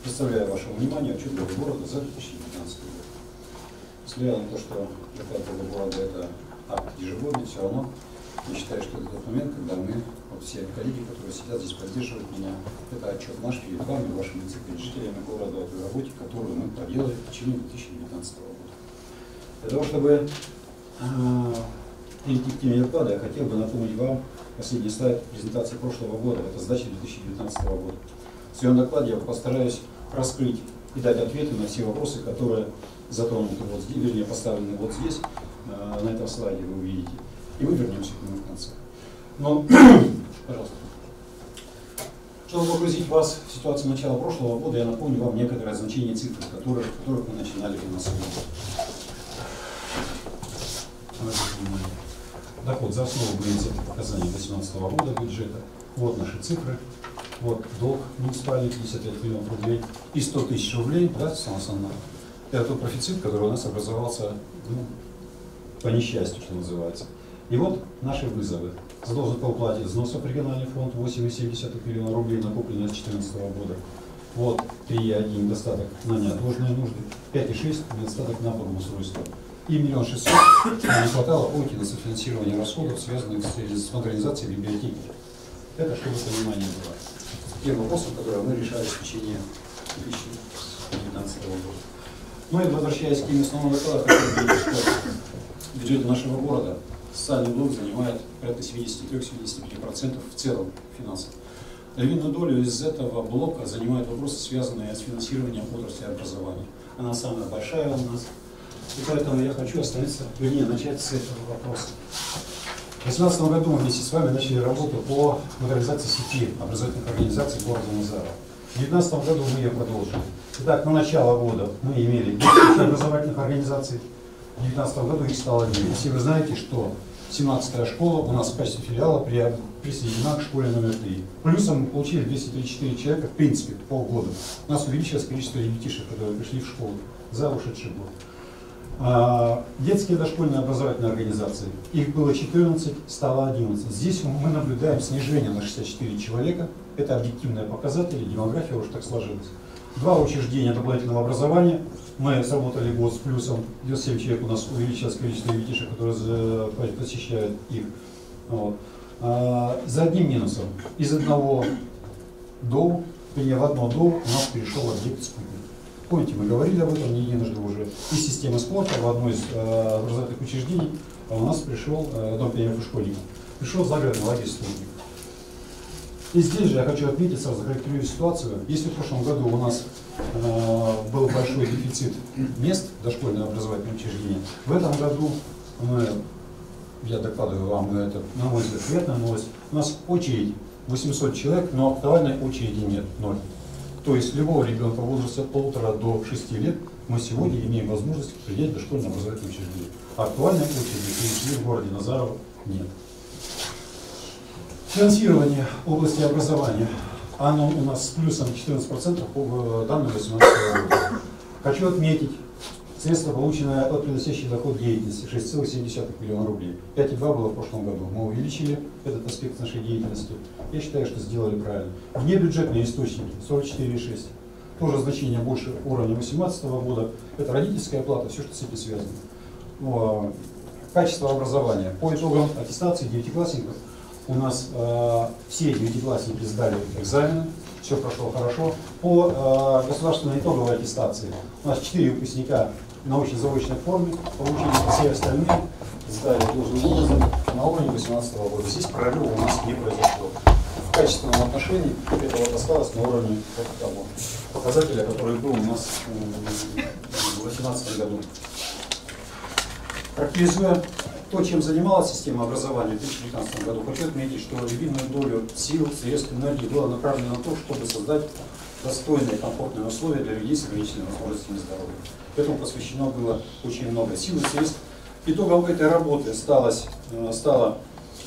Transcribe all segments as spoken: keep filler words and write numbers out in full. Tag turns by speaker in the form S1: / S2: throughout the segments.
S1: Представляю вашему вниманию отчет главы города за две тысячи девятнадцатый год. Несмотря на то, что доклад главы города это акт ежегодный, все равно я считаю, что это тот момент, когда мы, вот все коллеги, которые сидят здесь, поддерживают меня, это отчет наш перед вами, вашими жителями города, о той работе, которую мы проделали в течение две тысячи девятнадцатого года. Для того, чтобы перейти к теме доклада, я хотел бы напомнить вам последний слайд презентации прошлого года, это сдача две тысячи девятнадцатого года. В своем докладе я постараюсь раскрыть и дать ответы на все вопросы, которые затронуты вот здесь, вернее поставлены вот здесь, на этом слайде вы увидите. И мы вернемся к нему в конце. Но, пожалуйста. Чтобы погрузить вас в ситуацию начала прошлого года, я напомню вам некоторые значения цифр, которые, которых мы начинали финансировать. Доход за основу принцип показаний две тысячи восемнадцатого года бюджета. Вот наши цифры. Вот долг муниципальный пятьдесят пять миллионов рублей и сто тысяч рублей, да, самосанно. Это тот профицит, который у нас образовался, ну, по несчастью, что называется. И вот наши вызовы. Задолженность по уплате взносов в региональный фонд восемь целых семь десятых миллиона рублей, накопленные с две тысячи четырнадцатого года. Вот три целых одна десятая недостаток на неотложные нужды, пять целых шесть десятых недостаток на благоустройство. И миллион шестьсот не хватало уйти на софинансирование расходов, связанных с модернизацией библиотеки. Это чтобы понимание было. Тем вопросом, которые мы решали в течение две тысячи девятнадцатого года. Ну и возвращаясь к теме основного доклада, хочу говорить, что в бюджете нашего города социальный блок занимает порядка семьдесят три — семьдесят пять процентов в целом финансов. Львиную долю из этого блока занимают вопросы, связанные с финансированием отрасли образования. Она самая большая у нас. И поэтому я хочу остановиться, вернее, начать с этого вопроса. В две тысячи восемнадцатом году мы вместе с вами начали работу по модернизации сети образовательных организаций города Назарова. В две тысячи девятнадцатом году мы ее продолжили. Итак, на начало года мы имели десять образовательных организаций. В две тысячи девятнадцатом году их стало девять. Все вы знаете, что семнадцатая школа у нас в качестве филиала присоединена к школе номер три. Плюсом мы получили двести тридцать четыре человека, в принципе, полгода. У нас увеличилось количество ребятишек, которые пришли в школу за ушедший год. А, детские дошкольные образовательные организации. Их было четырнадцать, стало одиннадцать. Здесь мы наблюдаем снижение на шестьдесят четыре человека. Это объективные показатели, демография уже так сложилась. Два учреждения дополнительного образования. Мы сработали год с плюсом. девяносто семь человек у нас увеличилось количество ребятишек, которые посещают их. Вот. А, за одним минусом. Из одного ДОУ, в одно ДОУ у нас перешел объект «Спутник». Помните, мы говорили об этом не единожды уже. Из системы спорта в одно из э, образовательных учреждений у нас пришел, э, дом пионеров и школьников, пришел загородный лагерь «Спутник». И здесь же я хочу отметить, сразу характеризую ситуацию. Если в прошлом году у нас э, был большой дефицит мест в дошкольном образовательном учреждении, в этом году мы, я докладываю вам, это, на мой взгляд, приятная новость, у нас очередь восемьсот человек, но актуальной очереди нет, ноль. То есть любого ребенка в возрасте от полутора до шести лет мы сегодня имеем возможность принять дошкольное образовательное учреждение. А актуальной очереди в городе Назарова нет. Финансирование области образования, оно у нас с плюсом четырнадцать процентов по данным две тысячи восемнадцатого года. Хочу отметить, средства, полученные от приносящей доход деятельности, шесть целых семь десятых миллиона рублей. пять целых два было в прошлом году. Мы увеличили этот аспект нашей деятельности. Я считаю, что сделали правильно. Внебюджетные источники сорок четыре целых шесть. Тоже значение больше уровня две тысячи восемнадцатого года. Это родительская плата, все, что с этим связано. Ну, качество образования. По итогам аттестации девятиклассников у нас э, все девятиклассники сдали экзамены. Все прошло хорошо. По э, государственной итоговой аттестации у нас четыре выпускника на научно-заочной форме получили, все остальные сдали должным образом на уровне две тысячи восемнадцатого года. Здесь прорыва у нас не произошло. В качественном отношении это вот осталось на уровне вот того показателя, который был у нас в две тысячи восемнадцатом году. Характеризуя то, чем занималась система образования в две тысячи девятнадцатом году, хочу отметить, что львиную долю сил, средств, энергии было направлено на то, чтобы создать достойные, комфортные условия для людей с ограниченными возможностями здоровья. Этому посвящено было очень много сил и средств. Итогом этой работы сталось, стала,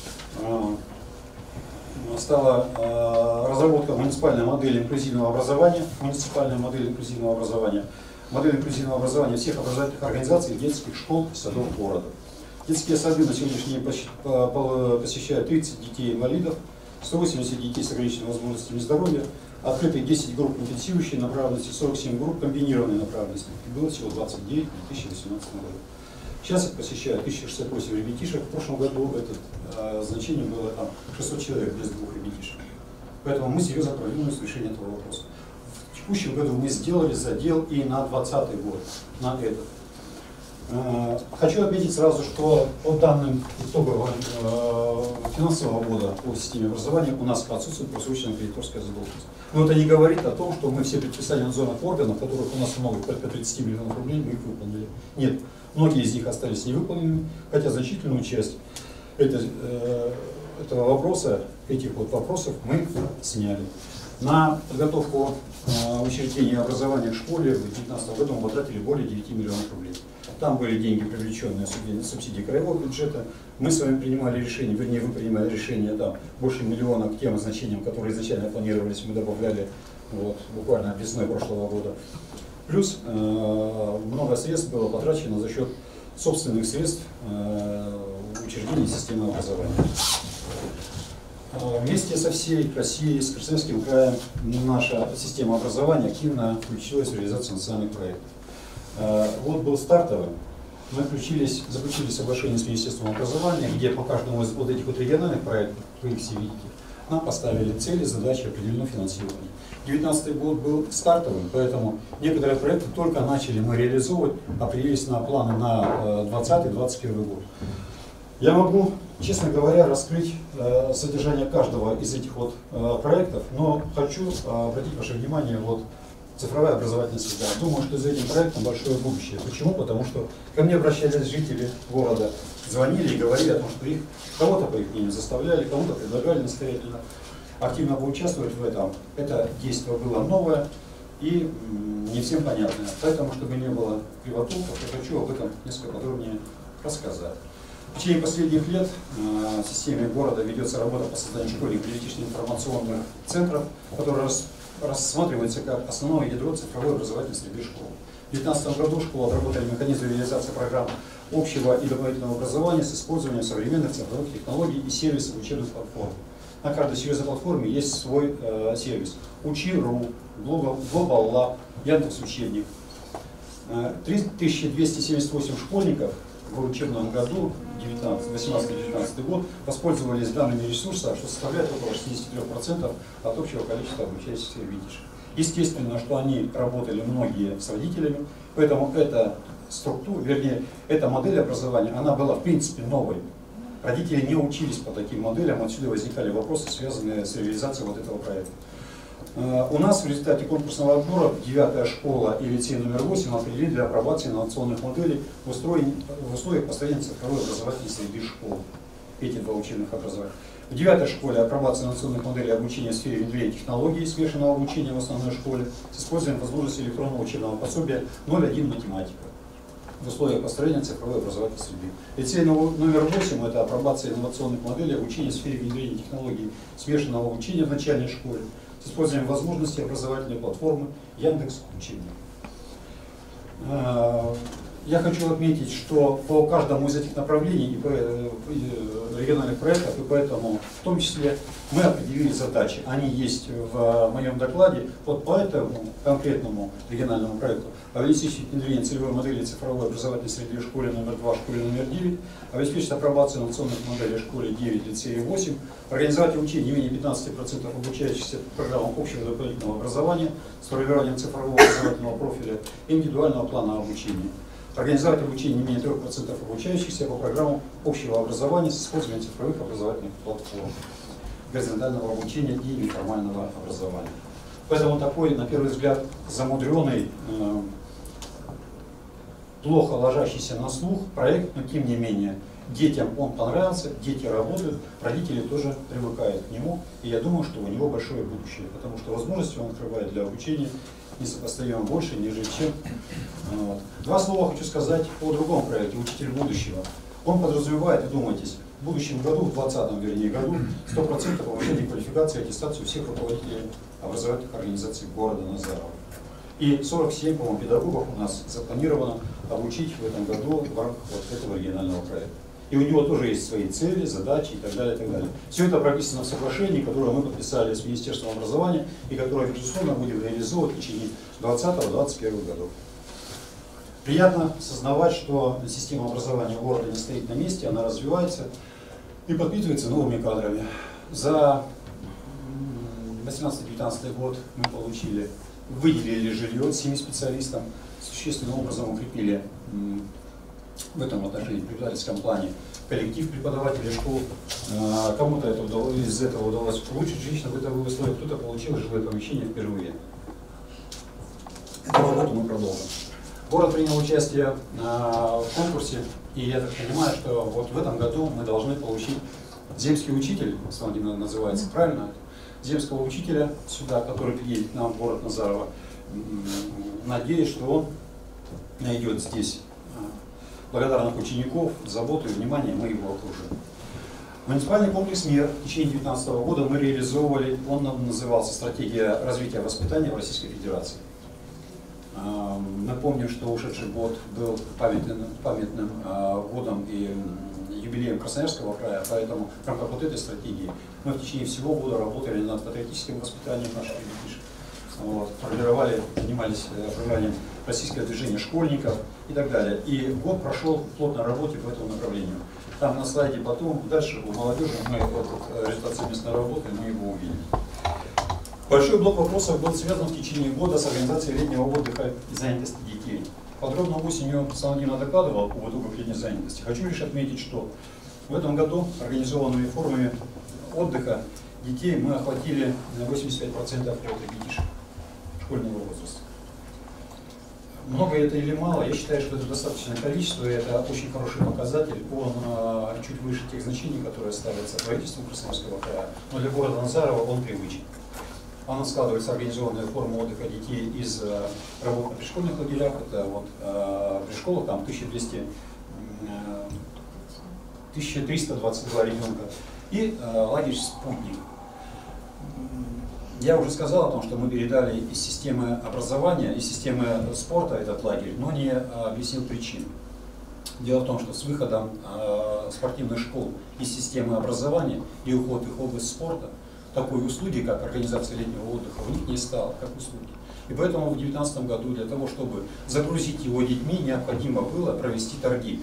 S1: стала разработка муниципальной модели инклюзивного образования, муниципальная модель инклюзивного образования, модель инклюзивного образования всех образовательных организаций, детских школ и садов города. Детские сады на сегодняшний день посещают тридцать детей-инвалидов, сто восемьдесят детей с ограниченными возможностями здоровья. Открыты десять групп интенсивирующей направленности, сорок семь групп комбинированной направленности. И было всего двадцать девять в две тысячи восемнадцатом году. Сейчас их посещают тысяча шестьдесят восемь ребятишек. В прошлом году это э, значение было там, шестьсот человек без двух ребятишек. Поэтому мы серьезно продвинулись в решении этого вопроса. В текущем году мы сделали задел и на двадцатый год, на этот. Э, хочу отметить сразу, что по данным итогового э, финансового года по системе образования у нас отсутствует просроченная кредиторская задолженность. Но это не говорит о том, что мы все предписания надзорных органов, которых у нас много, порядка тридцати миллионов рублей, мы их выполнили. Нет. Многие из них остались невыполненными, хотя значительную часть это, э, этого вопроса, этих вот вопросов мы сняли. На подготовку э, учреждений образования в школе в две тысячи девятнадцатом году мы потратили более девяти миллионов рублей. Там были деньги, привлеченные субсидии краевого бюджета. Мы с вами принимали решение, вернее, вы принимали решение, да, больше миллиона к тем назначениям, которые изначально планировались, мы добавляли вот, буквально весной прошлого года. Плюс э, много средств было потрачено за счет собственных средств э, учреждений системы образования. Э, вместе со всей Россией, с Красноярским краем, наша система образования активно включилась в реализацию национальных проектов. Э, вот был стартовый. Мы включились, заключили соглашение с Министерством образования, где по каждому из вот этих вот региональных проектов, вы их все видите, нам поставили цели, задачи, определено финансирование. две тысячи девятнадцатый год был стартовым, поэтому некоторые проекты только начали мы реализовывать, определились на планы на двадцатый — двадцать первый год. Я могу, честно говоря, раскрыть э, содержание каждого из этих вот э, проектов, но хочу э, обратить ваше внимание вот цифровая образовательная среда. Думаю, что за этим проектом большое будущее. Почему? Потому что ко мне обращались жители города, звонили и говорили о том, что их кого-то, по их мнению, заставляли, кому-то предлагали настоятельно активно поучаствовать в этом. Это действие было новое и не всем понятное. Поэтому, чтобы не было кривотолков, я хочу об этом несколько подробнее рассказать. В течение последних лет в системе города ведется работа по созданию школьных критических информационных центров, которые рассматриваются как основное ядро цифровой образовательной среды школ. В две тысячи девятнадцатом году школы отработали механизм реализации программ общего и дополнительного образования с использованием современных цифровых технологий и сервисов учебных платформ. На каждой серьезной платформе есть свой э, сервис. Учи.ру, Global Lab, Яндекс.Учебник. три тысячи двести семьдесят восемь школьников в учебном году восемнадцатый — девятнадцатый год воспользовались данными ресурса, что составляет около шестидесяти трёх процентов от общего количества обучающихся ребятишек. Естественно, что они работали многие с родителями, поэтому эта структура, вернее, эта модель образования, она была в принципе новой. Родители не учились по таким моделям, отсюда возникали вопросы, связанные с реализацией вот этого проекта. У нас в результате конкурсного отбора девятая школа и лицей номер восемь определили для апробации инновационных моделей в условиях построения цифровой образовательной среды школ. Эти два учебных образования. В девятой школе апробация инновационных моделей обучения в сфере внедрения технологий смешанного обучения в основной школе с использованием возможности электронного учебного пособия ноль один математика в условиях построения цифровой образовательной среды. Лицей номер восемь – это апробация инновационных моделей обучения в сфере внедрения технологий смешанного обучения в начальной школе с использованием возможностей образовательной платформы Яндекс.Учебник. Я хочу отметить, что по каждому из этих направлений и по региональных проектов, и поэтому в том числе мы определили задачи. Они есть в моем докладе. Вот по этому конкретному региональному проекту обеспечить внедрение целевой модели цифровой образовательной среды в школе номер два, школе номер девять, обеспечить апробацию инновационных моделей в школе девять, лицее восемь, организовать обучение не менее пятнадцати процентов обучающихся по программам общего дополнительного образования с формированием цифрового образовательного профиля и индивидуального плана обучения. Организовать обучение не менее трёх процентов обучающихся по программам общего образования с использованием цифровых образовательных платформ, горизонтального обучения и неформального образования. Поэтому такой, на первый взгляд, замудренный, э, плохо ложащийся на слух проект, но тем не менее детям он понравился, дети работают, родители тоже привыкают к нему, и я думаю, что у него большое будущее, потому что возможности он открывает для обучения несопоставимо больше, нежели чем. Вот. Два слова хочу сказать о другом проекте «Учитель будущего». Он подразумевает, вдумайтесь, в будущем году, в двадцатом вернее году, сто процентов повышение квалификации и аттестацию всех руководителей образовательных организаций города Назарова. И сорок семь, по-моему, педагогов у нас запланировано обучить в этом году в рамках вот этого регионального проекта. И у него тоже есть свои цели, задачи и так далее, и так далее. Все это прописано в соглашении, которое мы подписали с Министерством образования и которое, безусловно, будем реализовывать в течение двадцатого — двадцать первого годов. Приятно сознавать, что система образования города не стоит на месте, она развивается и подпитывается новыми кадрами. За восемнадцатый-девятнадцатый год мы получили, выделили жилье семи специалистам, существенным образом укрепили в этом отношении, в преподавательском плане, коллектив преподавателей школ. Кому-то это удалось, из этого удалось улучшить жилищно-бытовые условия, кто-то получил жилое помещение впервые. Эту работу мы продолжим. Город принял участие в конкурсе, и я так понимаю, что вот в этом году мы должны получить земский учитель, он называется правильно, земского учителя сюда, который приедет к нам в город Назарово. Надеюсь, что он найдет здесь благодарных учеников, заботу и внимание, мы его окружим. Муниципальный комплекс «Мир» в течение две тысячи девятнадцатого года мы реализовывали, он назывался «Стратегия развития воспитания в Российской Федерации». Мы помним, что ушедший год был памятным, памятным годом и юбилеем Красноярского края, поэтому в рамках вот этой стратегии мы в течение всего года работали над патриотическим воспитанием наших ребятишек, вот, формировали, занимались формированием российского движения школьников и так далее. И год прошел в плотной работе по этому направлению. Там на слайде потом, дальше у молодежи мы этот результат совместной работы, мы его увидим. Большой блок вопросов был связан в течение года с организацией летнего отдыха и занятости детей. Подробно осенью Солонина докладывал об итогах летней занятости. Хочу лишь отметить, что в этом году организованными формами отдыха детей мы охватили на восемьдесят пять процентов от ребятишек школьного возраста. Много это или мало? Я считаю, что это достаточное количество, и это очень хороший показатель. Он а, чуть выше тех значений, которые ставятся правительством Красноярского края, но для города Назарова он привычен. Она складывается организованная форма отдыха детей из э, работ на пришкольных лагерях. Это вот э, при школах там тысяча двести, э, тысяча триста двадцать два ребенка. И э, лагерь «Спутник». Я уже сказал о том, что мы передали из системы образования, из системы спорта этот лагерь, но не объяснил причин. Дело в том, что с выходом э, спортивных школ из системы образования и уход в их область спорта, такой услуги, как организация летнего отдыха, у них не стало, как услуги. И поэтому в две тысячи девятнадцатом году для того, чтобы загрузить его детьми, необходимо было провести торги.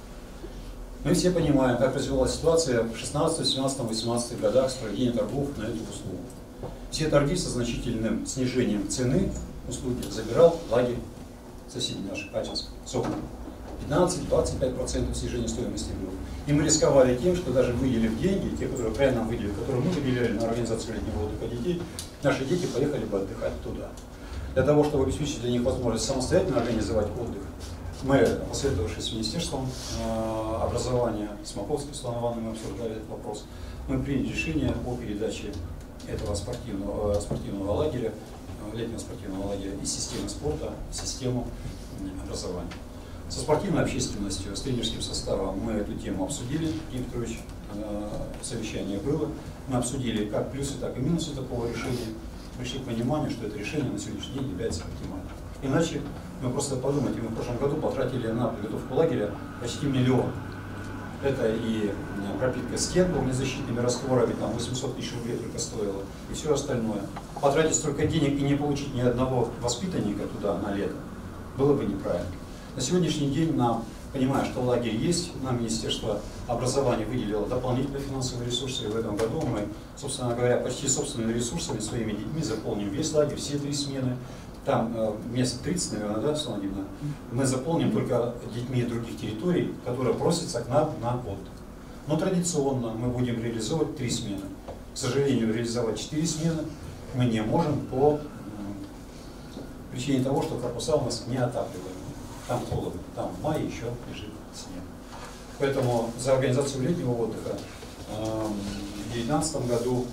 S1: Мы все понимаем, как развивалась ситуация в шестнадцатом, семнадцатом, восемнадцатом годах с проведением торгов на эту услугу. Все торги со значительным снижением цены услуги забирал лагерь соседей наших, Ачинск, Сокол. пятнадцать-двадцать пять процентов снижения стоимости было. И мы рисковали тем, что даже выделив деньги, те, которые правильно нам выделили, которые мы выделяли на организацию летнего отдыха детей, наши дети поехали бы отдыхать туда. Для того, чтобы обеспечить для них возможность самостоятельно организовать отдых, мы, посоветовавшись с Министерством образования, с Маковской Светланой Ивановной, мы обсуждали этот вопрос, мы приняли решение о передаче этого спортивного, спортивного лагеря, летнего спортивного лагеря из системы спорта в систему образования. Со спортивной общественностью, с тренерским составом мы эту тему обсудили, Евгений Петрович, совещание было. Мы обсудили как плюсы, так и минусы такого решения. Пришли к пониманию, что это решение на сегодняшний день является оптимальным. Иначе, мы просто подумайте, мы в прошлом году потратили на подготовку лагеря почти миллион. Это и пропитка стен огнезащитными растворами, там восемьсот тысяч рублей только стоило, и все остальное. Потратить столько денег и не получить ни одного воспитанника туда на лето было бы неправильно. На сегодняшний день, нам, понимая, что лагерь есть, нам Министерство образования выделило дополнительные финансовые ресурсы, и в этом году мы, собственно говоря, почти собственными ресурсами, своими детьми заполним весь лагерь, все три смены. Там э, место тридцать, наверное, да, Солонина? Мы заполним только детьми других территорий, которые просятся к нам на отдых. Но традиционно мы будем реализовывать три смены. К сожалению, реализовать четыре смены мы не можем по э, причине того, что корпуса у нас не отапливаемы. Там холодно, там в мае еще лежит снег. Поэтому за организацию летнего отдыха э, в две тысячи девятнадцатом году,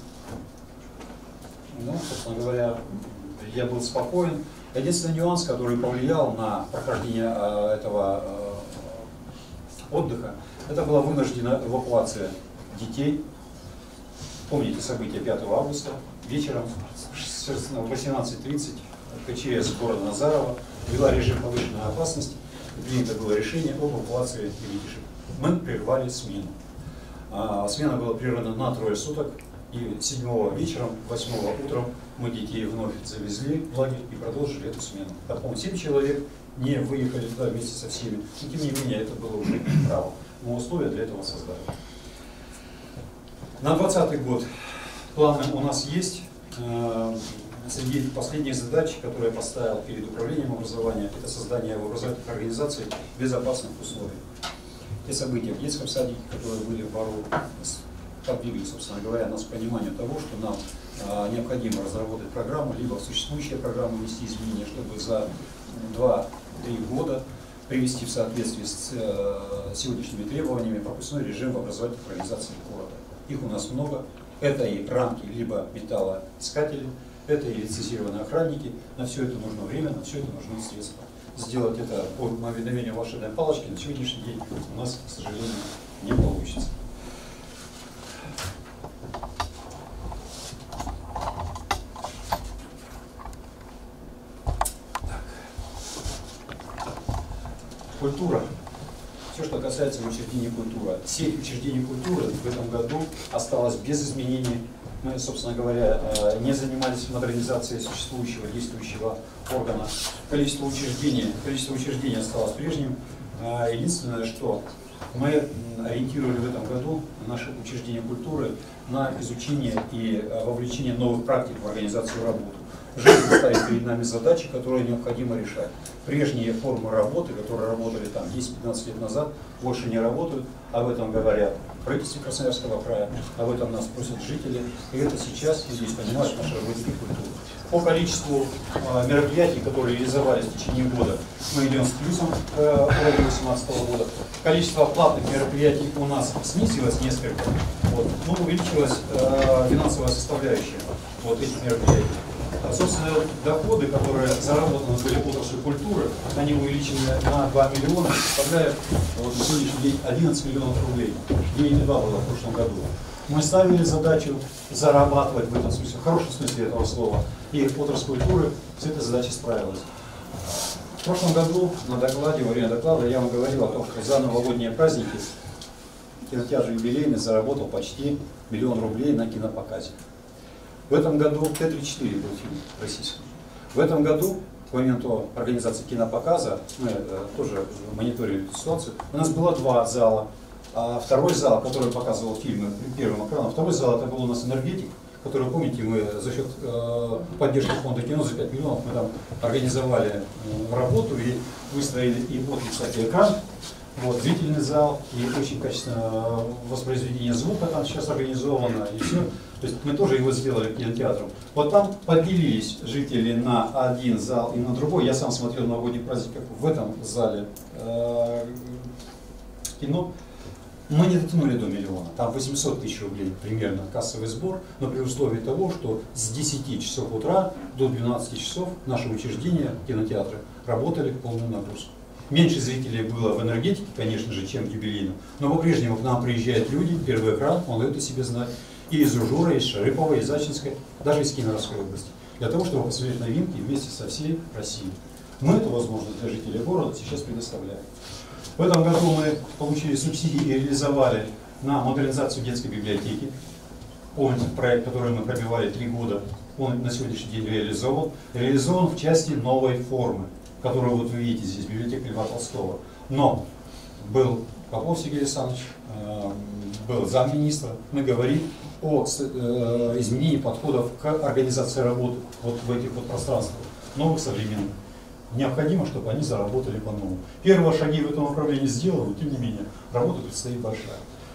S1: ну, собственно говоря, я был спокоен. Единственный нюанс, который повлиял на прохождение э, этого э, отдыха, это была вынужденная эвакуация детей. Помните события пятого августа, вечером в восемнадцать тридцать КЧС города Назарова ввела режим повышенной опасности, и принято было решение об эвакуации ребятишек. мы прервали смену. А, смена была прервана на трое суток, и седьмого вечером, восьмого утром мы детей вновь завезли в лагерь и продолжили эту смену. Потом семь человек не выехали туда вместе со всеми, но тем не менее это было уже право. Мы условия для этого создали. На двадцатый год планы у нас есть. Среди последних задач, которые я поставил перед управлением образования, это создание в образовательных организаций безопасных условий. Те события в детском садике, которые были в Бару, подвигли, собственно говоря, нас к пониманию того, что нам а, необходимо разработать программу, либо в существующие программы внести изменения, чтобы за два-три года привести в соответствие с э, сегодняшними требованиями пропускной режим в образовательных организациях города. Их у нас много. Это и рамки, либо металлоискатели, это и лицензированные охранники. На все это нужно время, на все это нужны средства. Сделать это по уведомлению волшебной палочки на сегодняшний день у нас, к сожалению, не получится. Культура. Все, что касается учреждений культуры. Сеть учреждений культуры в этом году осталась без изменений. Мы, собственно говоря, не занимались модернизацией существующего, действующего органа. Количество учреждений, количество учреждений осталось прежним. Единственное, что мы ориентировали в этом году наши учреждения культуры на изучение и вовлечение новых практик в организацию работы. Жизнь ставит перед нами задачи, которые необходимо решать. Прежние формы работы, которые работали там десять-пятнадцать лет назад, больше не работают. Об этом говорят правительство Красноярского края, об этом нас просят жители. И это сейчас, здесь понимают, наши работники культуры. По количеству э, мероприятий, которые реализовались в течение года, мы идем с плюсом к э, уровню две тысячи восемнадцатого года. Количество платных мероприятий у нас снизилось несколько, вот, но увеличилась э, финансовая составляющая вот этих мероприятий. Собственно, доходы, которые заработаны были в отрасли культуры, они увеличены на два миллиона, составляют вот, на сегодняшний день одиннадцать миллионов рублей. девять целых два было в прошлом году. Мы ставили задачу зарабатывать в этом смысле, в хорошем смысле этого слова, и отрасль культуры с этой задачей справилась. В прошлом году на докладе, во время доклада я вам говорил о том, что за новогодние праздники кинотеатр юбилейный заработал почти миллион рублей на кинопоказе. В этом году Т тридцать четыре был фильм российский. В этом году, к моменту организации кинопоказа, мы э, тоже мониторили эту ситуацию, у нас было два зала. А второй зал, который показывал фильмы первым экраном, второй зал это был у нас «Энергетик», который, помните, мы за счет э, поддержки фонда кино за пять миллионов мы там организовали э, работу и выстроили и вот, кстати, экран. Вот, зрительный зал и очень качественное воспроизведение звука там сейчас организовано и все. То есть мы тоже его сделали кинотеатром. Вот там поделились жители на один зал и на другой. Я сам смотрел новогодний праздник в этом зале э, кино. Мы не дотянули до миллиона. Там восемьсот тысяч рублей примерно кассовый сбор, но при условии того, что с десяти часов утра до двенадцати часов наши учреждения, кинотеатры, работали в полную нагрузку. Меньше зрителей было в «Энергетике», конечно же, чем в юбилейном, но по-прежнему к нам приезжают люди, первый экран, он дает о себе знать, и из Ужура, из Шарыпова, из Ачинской, даже из Кемеровской области, для того, чтобы посмотреть новинки вместе со всей Россией. Мы эту возможность для жителей города сейчас предоставляем. В этом году мы получили субсидии и реализовали на модернизацию детской библиотеки. Помните проект, который мы пробивали три года, он на сегодняшний день реализован. Реализован в части новой формы, которую вот вы видите здесь, библиотека Льва Толстого. Но был Попов Сергей Александрович, э, был замминистра, мы говорим о э, изменении подходов к организации работы вот в этих вот пространствах, новых, современных. Необходимо, чтобы они заработали по-новому. Первые шаги в этом направлении сделаны, но тем не менее, работа предстоит большая.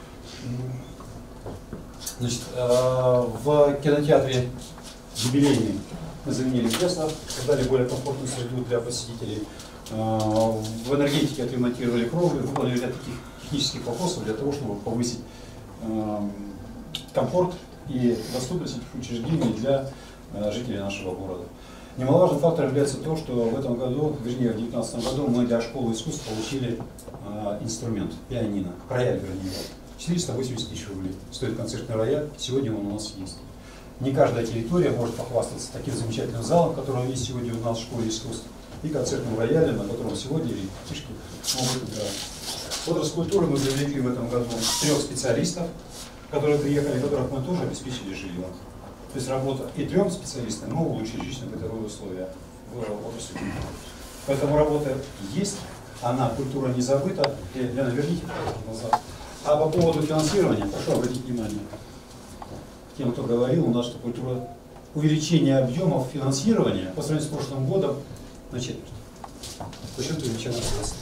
S1: Значит, э, в кинотеатре юбилейный мы заменили кресла, создали более комфортную среду для посетителей. В «Энергетике» отремонтировали кровлю, выполнили ряд таких технических вопросов для того, чтобы повысить комфорт и доступность этих учреждений для жителей нашего города. Немаловажным фактором является то, что в этом году, вернее в две тысячи девятнадцатом году, мы для школы искусств получили инструмент, пианино, рояль, вернее, четыреста восемьдесят тысяч рублей. Стоит концертный рояль, сегодня он у нас есть. Не каждая территория может похвастаться таким замечательным залом, который есть сегодня у нас в школе искусств, и концертным роялем, на котором сегодня ребятишки могут играть. Отрасль культуры мы привлекли в этом году трех специалистов, которые приехали, которых мы тоже обеспечили жильем. То есть работа и трем специалистам, но улучшили жилищно-бытовые условия в отрасли культуры. Поэтому работа есть, она, культура не забыта. Лена, верните назад. А по поводу финансирования, прошу обратить внимание. Тем, кто говорил, у нас что культура, увеличение объемов финансирования по сравнению с прошлым годом на четверть. Почему увеличение средств?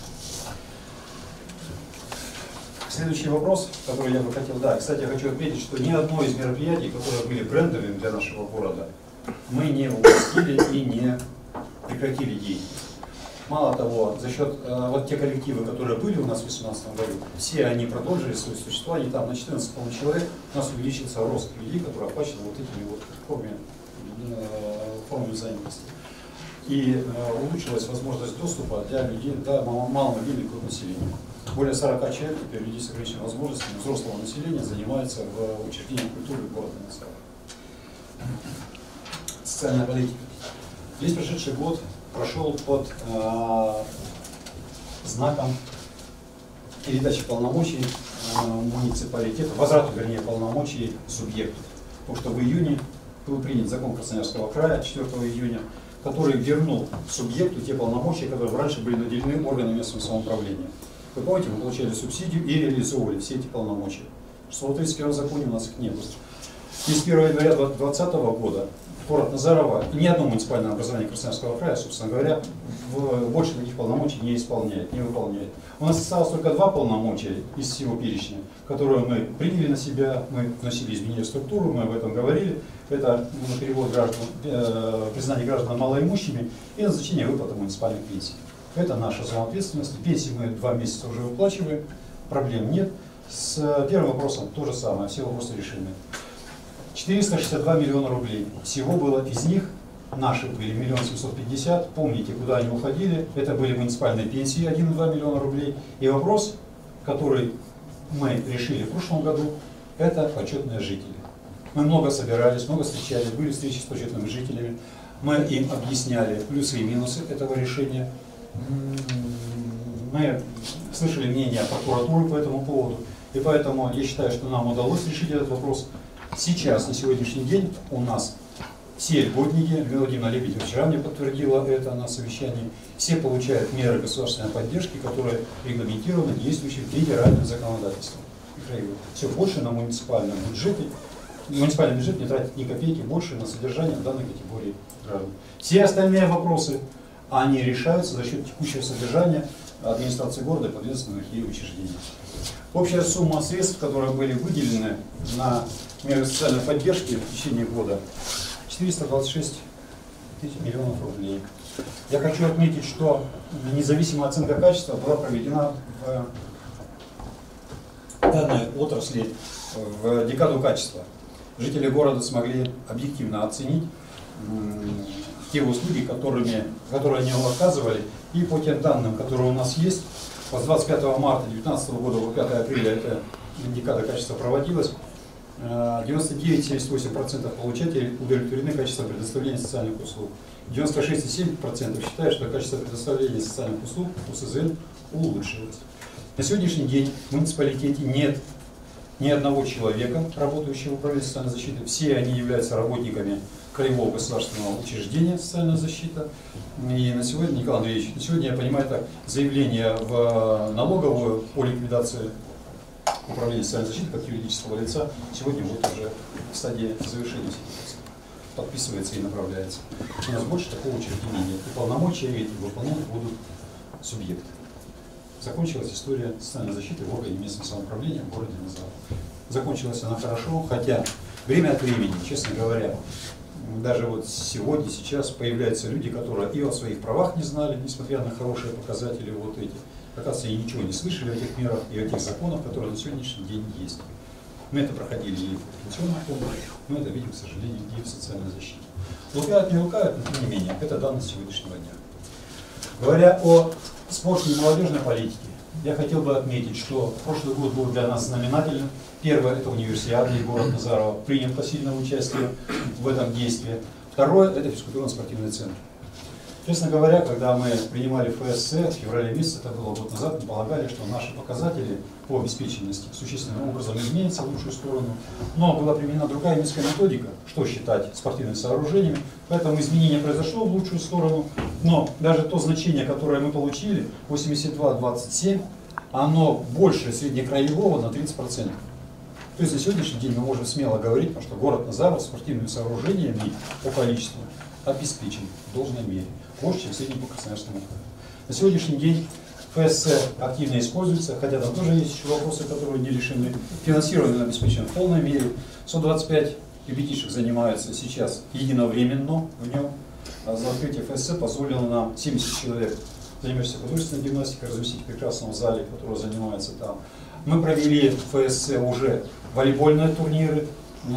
S1: Следующий вопрос, который я бы хотел, да, кстати, я хочу отметить, что ни одно из мероприятий, которые были брендовыми для нашего города, мы не упустили и не прекратили деятельность. Мало того, за счет э, вот те коллективы, которые были у нас в две тысячи восемнадцатом году, все они продолжили свое существование, там на четырнадцать с половиной человек у нас увеличился рост людей, которые оплачивали вот этими вот формами, э, формами занятости. И э, улучшилась возможность доступа для людей, для маломобильных групп населения. Более сорока человек теперь людей с ограниченными возможностями взрослого населения занимается в учреждениях культуры города Москвы. Социальная политика. Весь прошедший год прошел под э, знаком передачи полномочий э, муниципалитета, возврату, вернее, полномочий субъекту. Потому что в июне был принят закон Красноярского края четвёртого июня, который вернул субъекту те полномочия, которые раньше были наделены органами местного самоуправления. Вы помните, мы получали субсидию и реализовывали все эти полномочия. В шестьсот тридцать первом законе у нас их не было. И с первого января две тысячи двадцатого года город Назарово и ни одно муниципальное образование Красноярского края, собственно говоря, в, больше таких полномочий не исполняет, не выполняет. У нас осталось только два полномочия из всего перечня, которые мы приняли на себя, мы вносили изменения в структуру, мы об этом говорили. Это перевод граждан, э, признание граждан малоимущими и назначение выплаты муниципальных пенсий. Это наша зона ответственности. Пенсии мы два месяца уже выплачиваем, проблем нет. С первым вопросом то же самое, все вопросы решены. четыреста шестьдесят два миллиона рублей. Всего было из них, наши были миллион семьсот пятьдесят. Помните, куда они уходили? Это были муниципальные пенсии один и два миллиона рублей. И вопрос, который мы решили в прошлом году, это почетные жители. Мы много собирались, много встречались, были встречи с почетными жителями. Мы им объясняли плюсы и минусы этого решения. Мы слышали мнение прокуратуры по этому поводу. И поэтому я считаю, что нам удалось решить этот вопрос. Сейчас, на сегодняшний день, у нас все льготники, Людмила Владимировна Лебедева вчера мне подтвердила это на совещании, все получают меры государственной поддержки, которые регламентированы действующим федеральным законодательством. Все больше на муниципальном бюджете. Муниципальный бюджет не тратит ни копейки больше на содержание данной категории граждан. Все остальные вопросы, они решаются за счет текущего содержания администрации города и подведомственных ей учреждений. Общая сумма средств, которые были выделены на меры социальной поддержки в течение года, четыреста двадцать шесть тысяч миллионов рублей. Я хочу отметить, что независимая оценка качества была проведена в данной отрасли в декаду качества. Жители города смогли объективно оценить те услуги, которыми, которые они оказывали, и по тем данным, которые у нас есть, с двадцать пятого марта две тысячи девятнадцатого года по пятое апреля эта декада качества проводилась, девяносто девять целых семьдесят восемь сотых процента получателей удовлетворены качеством предоставления социальных услуг. девяносто шесть целых семь десятых процента считают, что качество предоставления социальных услуг у СЗН улучшилось. На сегодняшний день в муниципалитете нет ни одного человека, работающего в управлении социальной защиты. Все они являются работниками краевого государственного учреждения социальная защита. И на сегодня, Николай Андреевич, на сегодня, я понимаю так, заявление в налоговую по ликвидации управления социальной защиты как юридического лица сегодня вот уже в стадии завершения подписывается и направляется. У нас больше такого учреждения нет. И полномочия эти выполнять будут субъекты. Закончилась история социальной защиты в органе местного самоуправления в городе Назарово. Закончилась она хорошо, хотя время от времени, честно говоря, даже вот сегодня, сейчас появляются люди, которые и о своих правах не знали, несмотря на хорошие показатели вот эти. Оказывается, и ничего не слышали о тех мерах и о тех законах, которые на сегодняшний день есть. Мы это проходили и в пенсионном фонде, мы это видим, к сожалению, и в социальной защите. Лукают, не лукают, но тем не менее, это данность сегодняшнего дня. Говоря о спорте и молодежной политике, я хотел бы отметить, что прошлый год был для нас знаменательным. Первое – это универсиада, и город Назарово принял посильное участие в этом действии. Второе – это физкультурно-спортивный центр. Честно говоря, когда мы принимали ФСС в феврале месяце, это было год назад, мы полагали, что наши показатели по обеспеченности существенным образом изменятся в лучшую сторону. Но была применена другая низкая методика, что считать спортивными сооружениями. Поэтому изменение произошло в лучшую сторону. Но даже то значение, которое мы получили, восемьдесят два двадцать семь, оно больше среднекраевого на тридцать процентов. То есть на сегодняшний день мы можем смело говорить, что город Назаров спортивными сооружениями по количеству обеспечен в должной мере, больше, чем в среднем по Красноярскому краю. На сегодняшний день ФСС активно используется, хотя там тоже есть еще вопросы, которые не решены. Финансирование обеспечено в полной мере. сто двадцать пять ребятишек занимаются сейчас единовременно в нем. А за открытие ФСС позволило нам семьдесят человек, занимающихся художественной гимнастикой, разместить в прекрасном зале, который занимается там. Мы провели в ФСС уже волейбольные турниры,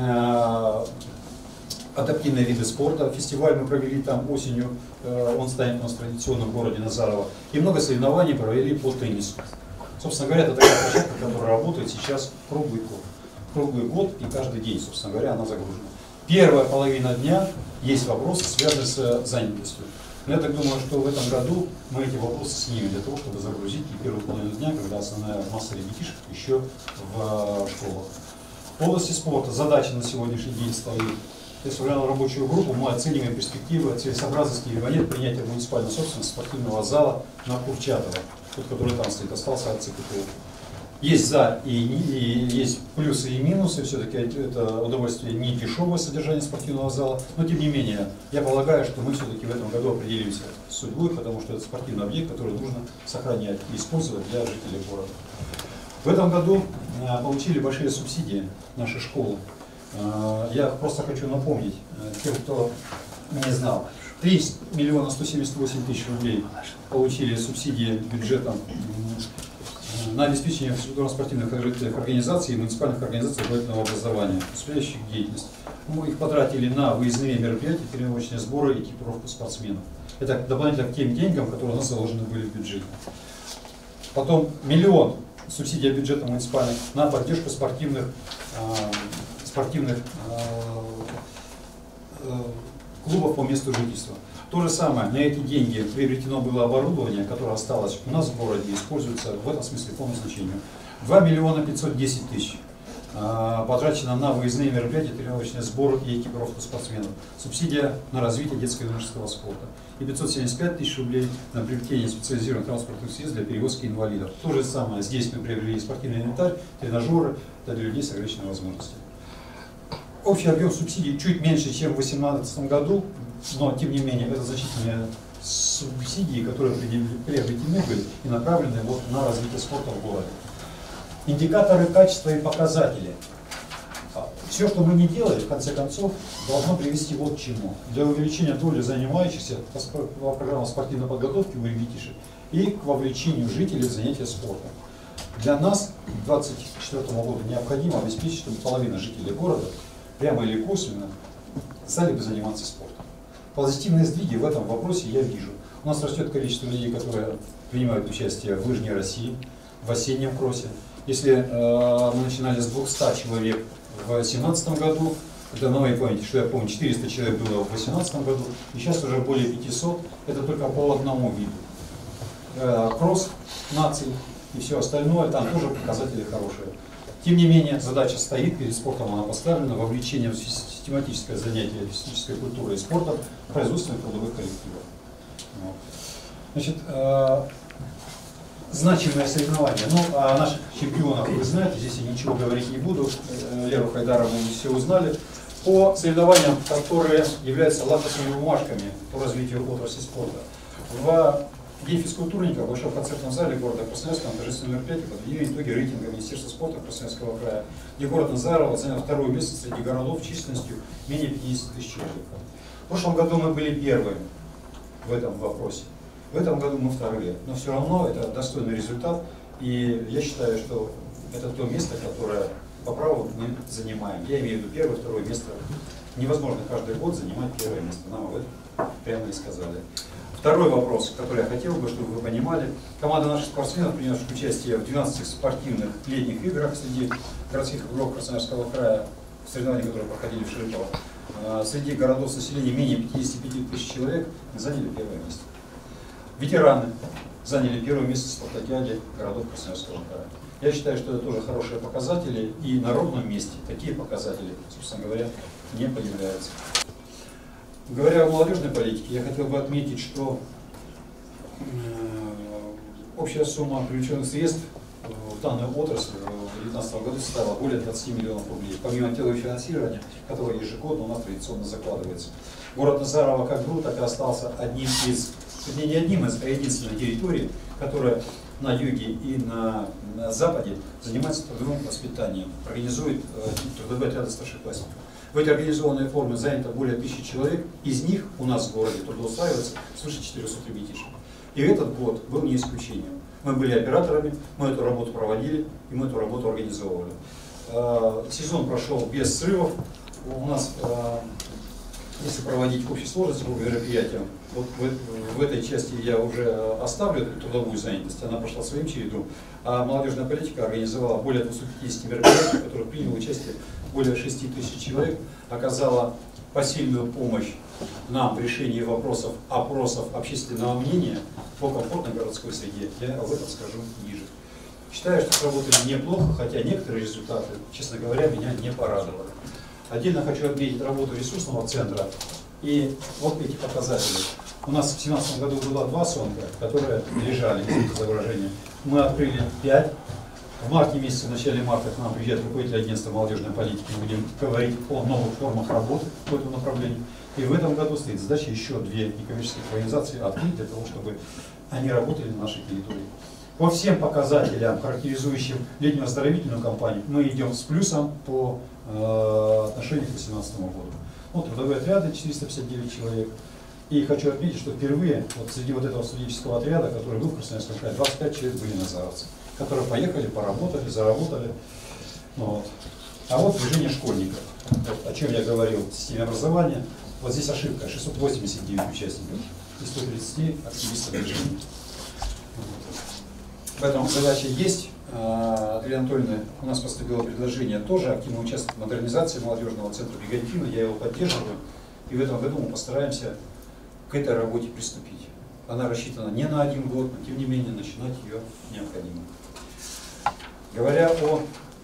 S1: адаптивные виды спорта. Фестиваль мы провели там осенью, он станет у нас традиционным в городе Назарово. И много соревнований провели по теннису. Собственно говоря, это такая площадка, которая работает сейчас круглый год. Круглый год и каждый день, собственно говоря, она загружена. Первая половина дня есть вопросы, связанные с занятостью. Но я так думаю, что в этом году мы эти вопросы снимем для того, чтобы загрузить и первую половину дня, когда основная масса ребятишек еще в школах. В области спорта задача на сегодняшний день стоит. Если в рабочую группу мы оцениваем перспективы, целесообразности или нет принятия муниципальной собственности спортивного зала на Курчатова, тот, который там стоит, остался от ЦКТУ. Есть за и, и есть плюсы и минусы, все-таки это удовольствие не дешевое содержание спортивного зала, но тем не менее, я полагаю, что мы все-таки в этом году определимся с судьбой, потому что это спортивный объект, который нужно сохранять и использовать для жителей города. В этом году а, получили большие субсидии наши школы. А, я просто хочу напомнить тем, кто не знал, три миллиона сто семьдесят восемь тысяч рублей получили субсидии бюджетом на обеспечение физкультурно-спортивных организаций и муниципальных организаций образовательного образования, осуществляющих деятельность. Мы их потратили на выездные мероприятия, тренировочные сборы и экипировку спортсменов. Это дополнительно к тем деньгам, которые у нас заложены были в бюджете. Потом миллион субсидий бюджета муниципальных на поддержку спортивных, э, спортивных э, э, клубов по месту жительства. То же самое, на эти деньги приобретено было оборудование, которое осталось у нас в городе, используется в этом смысле по назначению. два миллиона пятьсот десять тысяч э, потрачено на выездные мероприятия, тренировочные сборы и экипировку спортсменов. Субсидия на развитие детского и юношеского спорта. И пятьсот семьдесят пять тысяч рублей на приобретение специализированных транспортных средств для перевозки инвалидов. То же самое, здесь мы приобрели спортивный инвентарь, тренажеры для людей с ограниченными возможностями. Общий объем субсидий чуть меньше, чем в две тысячи восемнадцатом году, но тем не менее это значительные субсидии, которые приобретены были и направлены вот на развитие спорта в городе. Индикаторы качества и показатели. Все, что мы не делали, в конце концов, должно привести вот к чему. Для увеличения доли занимающихся по программам спортивной подготовки у ребятишек и к вовлечению жителей в занятия спортом. Для нас к две тысячи двадцать четвёртому году необходимо обеспечить, чтобы половина жителей города прямо или косвенно стали бы заниматься спортом. Позитивные сдвиги в этом вопросе я вижу. У нас растет количество людей, которые принимают участие в лыжной России, в осеннем кроссе. Если э, мы начинали с двухсот человек в две тысячи семнадцатом году, это на моей памяти, что я помню, четыреста человек было в две тысячи восемнадцатом году, и сейчас уже более пятисот, это только по одному виду. Э, кросс, наций и все остальное, там тоже показатели хорошие. Тем не менее, задача стоит, перед спортом она поставлена, вовлечение в систематическое занятие физической культурой и спортом производственных трудовых коллективов. Вот. Значит, э, значимые соревнования. Ну, о наших чемпионах вы знаете, здесь я ничего говорить не буду. Леру Хайдарову мы все узнали. По соревнованиям, которые являются лакмусовыми бумажками по развитию отрасли спорта. В День физкультурника в Большом концертном зале города Красноярска на торжественном мероприятии подвели итоги рейтинга Министерства спорта Красноярского края, где город Назарово занял второе место среди городов численностью менее пятидесяти тысяч человек. В прошлом году мы были первыми в этом вопросе. В этом году мы вторые. Но все равно это достойный результат. И я считаю, что это то место, которое по праву мы занимаем. Я имею в виду первое, второе место. Невозможно каждый год занимать первое место. Нам об этом прямо и сказали. Второй вопрос, который я хотел бы, чтобы вы понимали. Команда наших спортсменов, принявших участие в двенадцати спортивных летних играх среди городских игроков Красноярского края, в соревнованиях, которые проходили в Широково, среди городов с населением менее пятидесяти пяти тысяч человек мы заняли первое место. Ветераны заняли первое место в спартакиаде городов Красноярского края. Я считаю, что это тоже хорошие показатели, и на ровном месте такие показатели, собственно говоря, не появляются. Говоря о молодежной политике, я хотел бы отметить, что общая сумма привлеченных средств в данную отрасль в две тысячи девятнадцатом году составила более двадцати миллионов рублей, помимо телового финансирования, которое ежегодно у нас традиционно закладывается. Город Назарово как был, так и остался одним из, не одним из, а единственной территорией, которая на юге и на, на западе занимается трудовым воспитанием, организует э, трудовые отряды старшеклассников. В этой организованной форме занято более тысячи человек, из них у нас в городе трудоустраивается свыше четырёхсот ребятишек. И этот год был не исключением. Мы были операторами, мы эту работу проводили и мы эту работу организовывали. Э, сезон прошел без срывов. У нас, э, если проводить в общей сложности по мероприятиям, вот в, в этой части я уже оставлю трудовую занятость, она пошла своим чередом, а молодежная политика организовала более двухсот пятидесяти мероприятий, в которых приняло участие более шести тысяч человек, оказала посильную помощь нам в решении вопросов, опросов общественного мнения по комфортной городской среде. Я об этом скажу ниже. Считаю, что сработали неплохо, хотя некоторые результаты, честно говоря, меня не порадовали. Отдельно хочу отметить работу ресурсного центра и вот эти показатели. У нас в две тысячи семнадцатом году было два сонка, которые лежали, извините за выражение. Мы открыли пять. В марте месяце, в начале марта к нам приезжает руководитель агентства молодежной политики. Мы будем говорить о новых формах работы в этом направлении. И в этом году стоит задача еще две некоммерческие организации открыть для того, чтобы они работали на нашей территории. По всем показателям, характеризующим летнюю оздоровительную кампанию, мы идем с плюсом по э, отношению к две тысячи восемнадцатому году. Вот трудовые отряды четыреста пятьдесят девять человек. И хочу отметить, что впервые вот среди вот этого студенческого отряда, который был в Красноярском крае, двадцать пять человек были назаровцы, которые поехали, поработали, заработали. Ну, вот. А вот движение школьников, вот, о чем я говорил в системе образования. Вот здесь ошибка, шестьсот восемьдесят девять участников и сто тридцать активистов движения. Поэтому задача есть. Андрея Анатольевна, у нас поступило предложение тоже активно участвовать в модернизации молодежного центра Бригантина, я его поддерживаю. И в этом году мы постараемся к этой работе приступить. Она рассчитана не на один год, но тем не менее начинать ее необходимо. Говоря о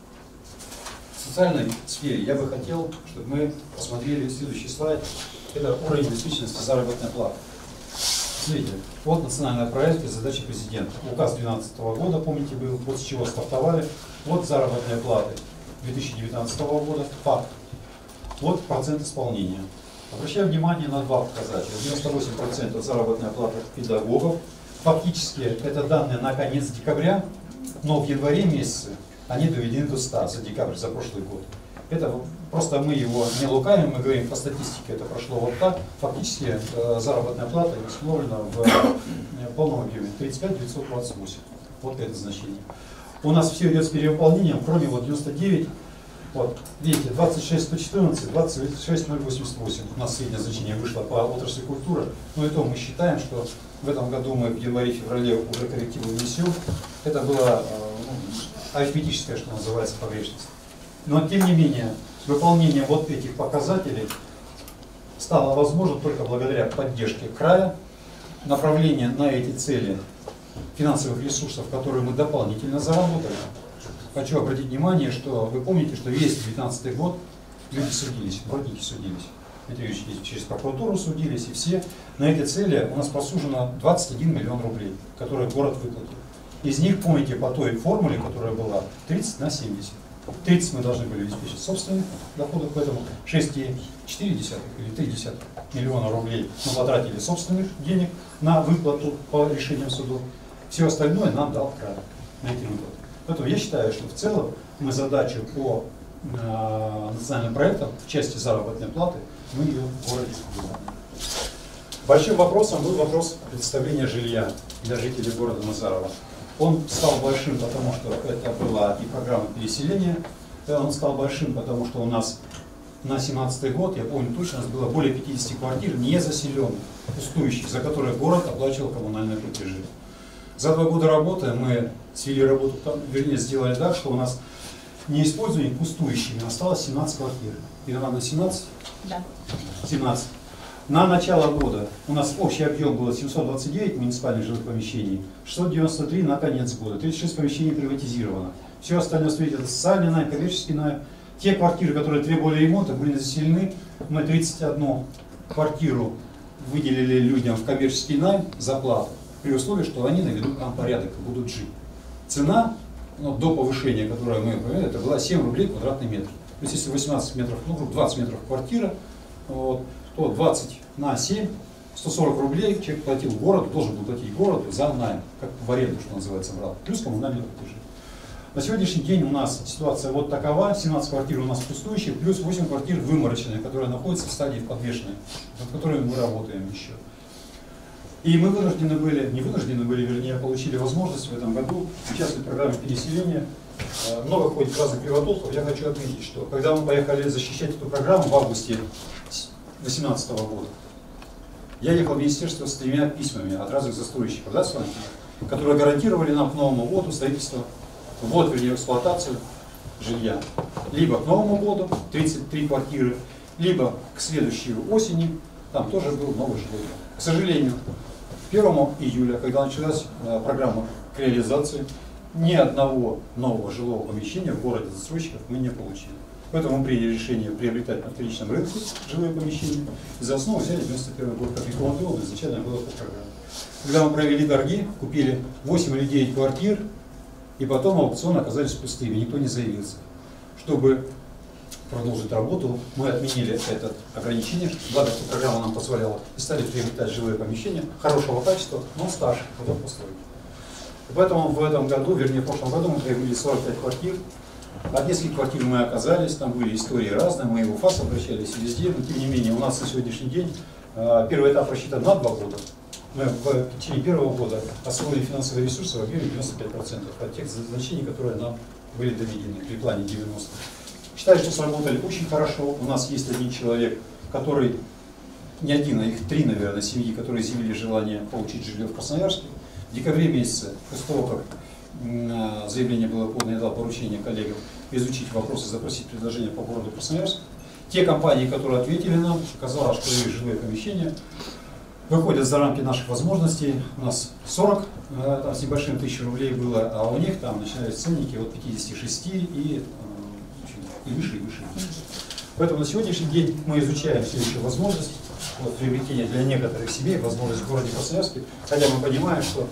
S1: социальной сфере, я бы хотел, чтобы мы посмотрели следующий слайд. Это уровень действительности заработной платы. Смотрите, вот национальная проект и задачи президента. Указ две тысячи двенадцатого года, помните, был, вот с чего стартовали. Вот заработные платы две тысячи девятнадцатого года, факт. Вот процент исполнения. Обращаю внимание на два показателя. девяносто восемь процентов заработная плата педагогов. Фактически это данные на конец декабря, но в январе месяце они доведены до ста за декабрь, за прошлый год. Это просто мы его не лукавим, мы говорим по статистике, это прошло вот так. Фактически э, заработная плата установлена в э, полном объеме тридцать пять тысяч девятьсот двадцать восемь. Вот это значение. У нас все идет с перевыполнением, кроме вот девяносто девять. Вот, видите, двадцать шесть тысяч сто четырнадцать, двадцать шесть тысяч восемьдесят восемь. У нас среднее значение вышло по отрасли культуры. Но и то мы считаем, что в этом году мы в январе-феврале уже коррективы внесем. Это была э, ну, арифметическая, что называется, погрешность. Но тем не менее, выполнение вот этих показателей стало возможно только благодаря поддержке края, направление на эти цели финансовых ресурсов, которые мы дополнительно заработали. Хочу обратить внимание, что вы помните, что весь две тысячи девятнадцатый год люди судились, платники судились. Эти через прокуратуру судились, и все. На эти цели у нас просужено двадцать один миллион рублей, которые город выплатил. Из них, помните, по той формуле, которая была, тридцать на семьдесят. тридцать мы должны были обеспечить собственных доходов, поэтому шесть целых четыре десятых или три десятых миллиона рублей мы потратили собственных денег на выплату по решениям судов. Все остальное нам дал край на эти выплаты. Поэтому я считаю, что в целом мы задачу по э, национальным проектам в части заработной платы мы ее в городе выполнили. Большим вопросом был вопрос представления жилья для жителей города Назарово. Он стал большим, потому что это была и программа переселения. Он стал большим, потому что у нас на семнадцатый год, я помню точно, у нас было более пятидесяти квартир незаселенных, пустующих, за которые город оплачивал коммунальные платежи. За два года работы мы свели работу, вернее, сделали так, что у нас неиспользованными пустующими осталось семнадцать квартир. И на семнадцать
S2: Да.
S1: семнадцать. На начало года у нас общий объем было семьсот двадцать девять муниципальных жилых помещений, шестьсот девяносто три на конец года, тридцать шесть помещений приватизировано. Все остальное, смотрите, это социальный найм, коммерческий найм. Те квартиры, которые требовали ремонта, были заселены. Мы тридцать одну квартиру выделили людям в коммерческий найм за плату, при условии, что они наведут там порядок и будут жить. Цена, ну, до повышения, которое мы провели, это была семь рублей квадратный метр. То есть если восемнадцать метров, ну, двадцать метров квартира, вот, то двадцать на семь, сто сорок рублей человек платил городу, должен был платить городу за найм, как в аренду, что называется, брал, плюс коммунальные платежи. На сегодняшний день у нас ситуация вот такова, семнадцать квартир у нас пустующих, плюс восемь квартир вымороченные, которые находятся в стадии подвешенной, над которыми мы работаем еще. И мы вынуждены были, не вынуждены были, вернее, получили возможность в этом году участвовать в программе переселения. Много ходит разных приватолков. Я хочу отметить, что когда мы поехали защищать эту программу в августе две тысячи восемнадцатого года, я ехал в министерство с тремя письмами от разных застройщиков, да, с вами, которые гарантировали нам к Новому году строительство, ввод, вернее, эксплуатацию жилья. Либо к Новому году тридцать три квартиры, либо к следующей осени, там тоже был новый жилой дом. К сожалению, первого июля, когда началась программа к реализации, ни одного нового жилого помещения в городе застройщиков мы не получили. Поэтому мы приняли решение приобретать на вторичном рынке жилые помещения. И за основу взяли девяносто первый год, как рекомендовал изначально было по программе. Когда мы провели торги, купили восемь или девять квартир, и потом аукционы оказались пустыми, никто не заявился. Чтобы продолжить работу, мы отменили это ограничение, благо, что программа нам позволяла, и стали приобретать жилые помещения хорошего качества, но старше, потом построить. Поэтому в этом году, вернее в прошлом году мы приобрели сорок пять квартир. От нескольких квартир мы оказались, там были истории разные, мы и в УФАС обращались, и везде, но тем не менее у нас на сегодняшний день первый этап рассчитан на два года. Мы в течение первого года освоили финансовые ресурсы в объеме девяносто пять процентов от тех значений, которые нам были доведены при плане девяносто. Считаю, что сработали очень хорошо. У нас есть один человек, который, не один, а их три, наверное, семьи, которые изъявили желание получить жилье в Красноярске. В декабре месяце, после того, как заявление было подано, я дал поручение коллегам изучить вопросы, запросить предложения по городу Красноярск. Те компании, которые ответили нам, оказалось, что их жилые помещения выходят за рамки наших возможностей. У нас сорок там, с небольшим тысяч рублей было, а у них там начинались ценники от пятидесяти шести и, и выше, и выше. Поэтому на сегодняшний день мы изучаем все еще возможность вот, приобретения для некоторых семей, возможность в городе Красноярске, хотя мы понимаем, что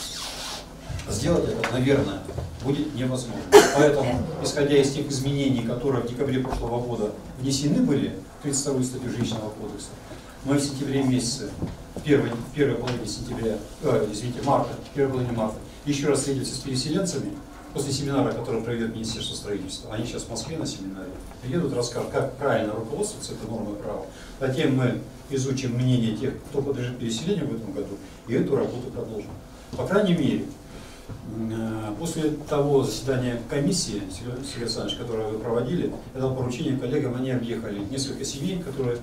S1: сделать это, наверное, будет невозможно. Поэтому, исходя из тех изменений, которые в декабре прошлого года внесены были в тридцать вторую статью Жилищного кодекса, мы в сентябре месяце, в первой, в первой половине сентября, э, извините, марта, в первой половине марта, еще раз встретимся с переселенцами, после семинара, который проведет Министерство строительства, они сейчас в Москве на семинаре, приедут, расскажут, как правильно руководствоваться этой нормой права. Затем мы изучим мнение тех, кто подлежит переселению в этом году, и эту работу продолжим. По крайней мере, после того заседания комиссии, Сергей Александрович, которое вы проводили, я дал поручение коллегам, они объехали несколько семей, которые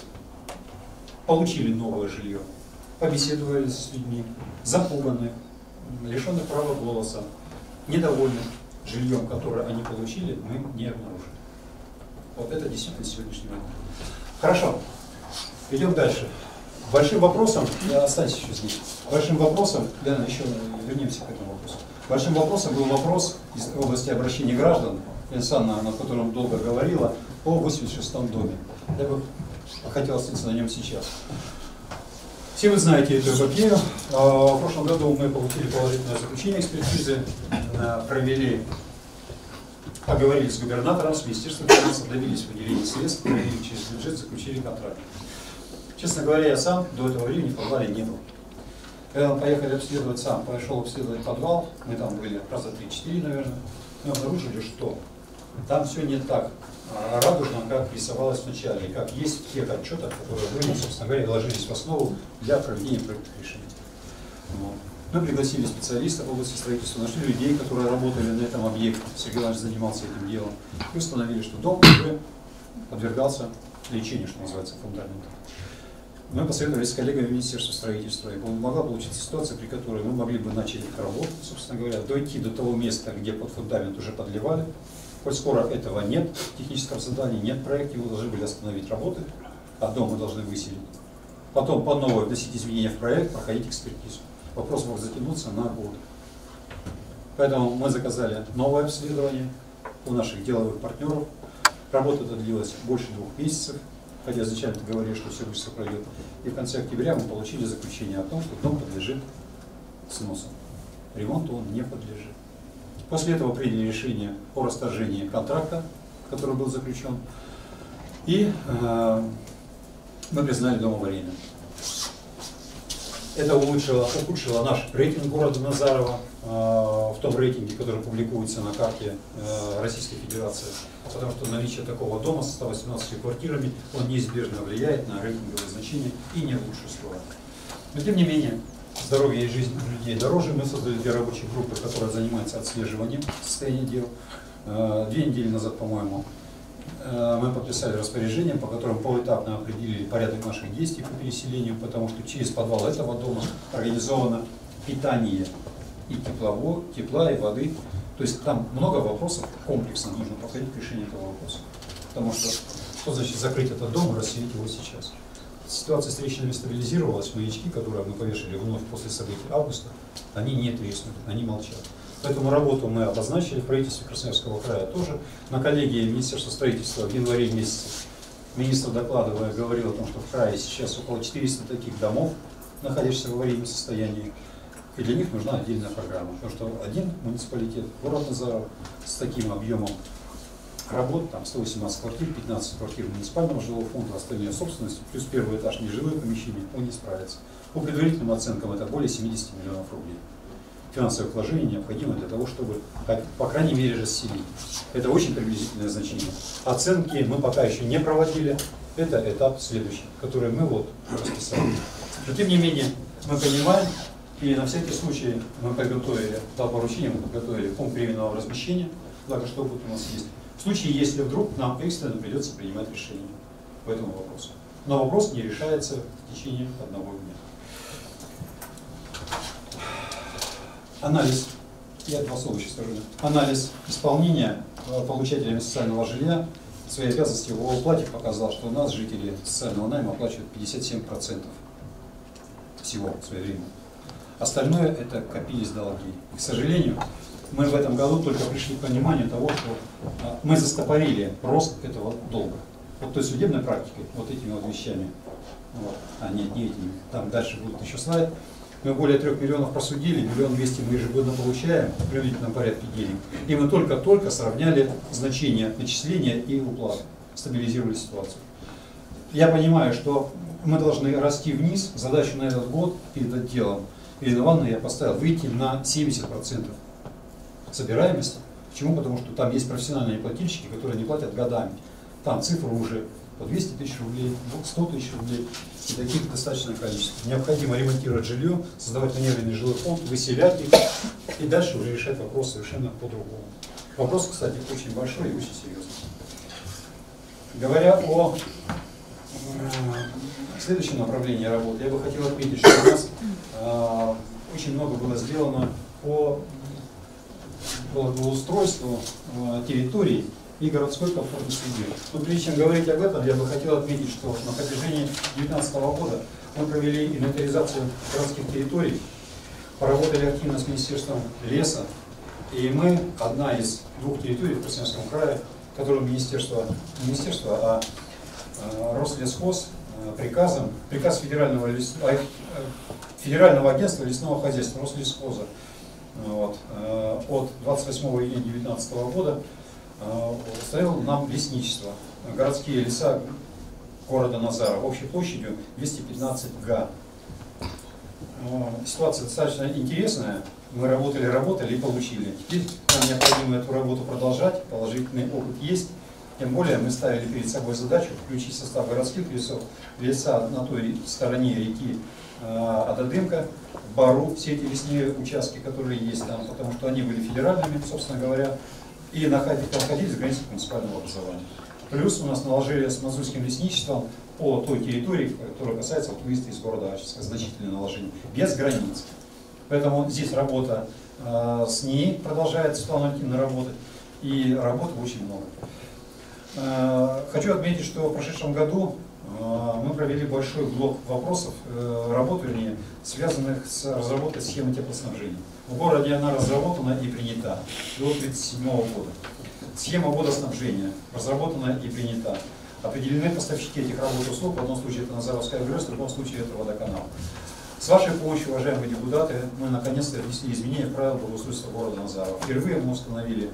S1: получили новое жилье, побеседовали с людьми, запуганных, лишенных права голоса, недовольных жильем, которое они получили, мы не обнаружили. Вот это действительно сегодняшний момент. Хорошо, идем дальше. Большим вопросом, я останься еще здесь, большим вопросом, Лена, еще вернемся к этому вопросу. Большим вопросом был вопрос из области обращения граждан, Александра, о котором долго говорила, по восемьдесят шестом доме. Я бы хотел остановиться на нем сейчас. Все вы знаете эту эпопею. В прошлом году мы получили положительное заключение экспертизы, провели, поговорили с губернатором, с Министерством финансов, добились выделения средств, провели через бюджет, заключили контракт. Честно говоря, я сам до этого времени в подвале не был. Когда мы поехали обследовать сам, пошел обследовать подвал, мы там были раза три-четыре, наверное, мы обнаружили, что там все не так радужно, как рисовалось вначале, и как есть в тех отчетах, которые были, собственно говоря, ложились в основу для проведения проектных решений. Вот. Мы пригласили специалистов в области строительства, нашли людей, которые работали на этом объекте, Сергей Иванович занимался этим делом, и установили, что дом уже подвергался лечению, что называется, фундамента. Мы посоветовались с коллегами Министерства строительства, и могла получиться ситуация, при которой мы могли бы начать работу, собственно говоря, дойти до того места, где под фундамент уже подливали, Хоть скоро этого нет в техническом задании, нет проекта, его должны были остановить работы, а дом мы должны выселить. Потом по новой вносить изменения в проект, проходить экспертизу. Вопрос мог затянуться на год. Поэтому мы заказали новое обследование у наших деловых партнеров. Работа эта длилась больше двух месяцев, хотя изначально говорили, что все быстро пройдет. И в конце октября мы получили заключение о том, что дом подлежит сносу. Ремонту он не подлежит. После этого приняли решение о расторжении контракта, который был заключен, и э, мы признали дом аварийным. Это улучшило, ухудшило наш рейтинг города Назарова э, в том рейтинге, который публикуется на карте э, Российской Федерации, потому что наличие такого дома со ста восемнадцатью квартирами, он неизбежно влияет на рейтинговые значения и не улучшит ситуацию. Но тем не менее, здоровье и жизнь людей дороже. Мы создали две рабочие группы, которые занимаются отслеживанием состояния дел. Э, две недели назад, по-моему, мы подписали распоряжение, по которым поэтапно определили порядок наших действий по переселению, потому что через подвал этого дома организовано питание и теплово, тепла, и воды. То есть там много вопросов, комплексно нужно подходить к решению этого вопроса. Потому что, что значит закрыть этот дом и расселить его сейчас? Ситуация с трещинами стабилизировалась, маячки, которые мы повешали вновь после событий августа, они не треснули, они молчат. Поэтому работу мы обозначили в правительстве Красноярского края тоже. На коллегии Министерства строительства в январе месяце министр, докладывая, говорил о том, что в крае сейчас около четырёхсот таких домов, находящихся в аварийном состоянии. И для них нужна отдельная программа. Потому что один муниципалитет, город Назаров, с таким объемом работ, там сто восемнадцать квартир, пятнадцать квартир муниципального жилого фонда, остальные собственности, плюс первый этаж нежилые помещения, он не справится. По предварительным оценкам это более семидесяти миллионов рублей. Финансовое вложение необходимо для того, чтобы, по крайней мере, расселить. Это очень приблизительное значение. Оценки мы пока еще не проводили. Это этап следующий, который мы вот расписали. Но тем не менее, мы понимаем, и на всякий случай мы подготовили, по поручению мы подготовили пункт временного размещения, благо что опыт у нас есть. В случае, если вдруг нам экстренно придется принимать решение по этому вопросу. Но вопрос не решается в течение одного дня. Анализ, я два слова сейчас скажу, анализ исполнения получателями социального жилья свои обязанности в оплате показал, что у нас жители социального найма оплачивают пятьдесят семь процентов всего в свое время. Остальное это копились долги. И, к сожалению, мы в этом году только пришли к пониманию того, что мы застопорили рост этого долга. Вот той судебной практикой, вот этими вот вещами, вот, а нет, не этими, там дальше будет еще слайд. Мы более трех миллионов просудили, миллион двести мы ежегодно получаем в приблизительном порядке денег. И мы только-только сравняли значение начисления и уплаты, стабилизировали ситуацию. Я понимаю, что мы должны расти вниз. Задачу на этот год перед отделом Ирина Ивановна я поставил выйти на семьдесят процентов собираемости. Почему? Потому что там есть профессиональные плательщики, которые не платят годами. Там цифры уже по двести тысяч рублей, сто тысяч рублей. И таких достаточное количество. Необходимо ремонтировать жилье, создавать маневренный жилой фонд, выселять их и дальше уже решать вопрос совершенно по-другому. Вопрос, кстати, очень большой и очень серьезный. Говоря о э, следующем направлении работы, я бы хотел отметить, что у нас э, очень много было сделано по благоустройству э, территорий и городской комфортной среды. Но прежде чем говорить об этом, я бы хотел отметить, что на протяжении две тысячи девятнадцатого года мы провели инвентаризацию городских территорий, поработали активно с Министерством леса, и мы, одна из двух территорий в Красноярском крае, которую Министерство, не Министерство, а, а Рослесхоз приказом, приказ Федерального, лес, Федерального агентства лесного хозяйства Рослесхоза вот, от двадцать восьмого июня две тысячи девятнадцатого года установил нам лесничество. Городские леса города Назарова общей площадью двести пятнадцать га. Ситуация достаточно интересная. Мы работали, работали и получили. Теперь нам необходимо эту работу продолжать. Положительный опыт есть. Тем более мы ставили перед собой задачу включить в состав городских лесов леса на той стороне реки Ададымка, Бару, все эти лесные участки, которые есть там, потому что они были федеральными, собственно говоря, и находились в границах муниципального образования. Плюс у нас наложили с Мазурским лесничеством по той территории, которая касается вот выезда из города Ачинска, значительное наложение, без границ. Поэтому здесь работа э, с ней продолжается, Светлана Валентиновна работать. и работы очень много. Хочу отметить, что в прошедшем году мы провели большой блок вопросов, работ, вернее, связанных с разработкой схемы теплоснабжения. В городе она разработана и принята до две тысячи тридцать седьмого года. Схема водоснабжения разработана и принята. Определены поставщики этих работ и услуг, в одном случае это Назаровская ГРЭС, в другом случае это водоканал. С вашей помощью, уважаемые депутаты, мы наконец-то внесли изменения в правила благоустройства города Назарова. Впервые мы установили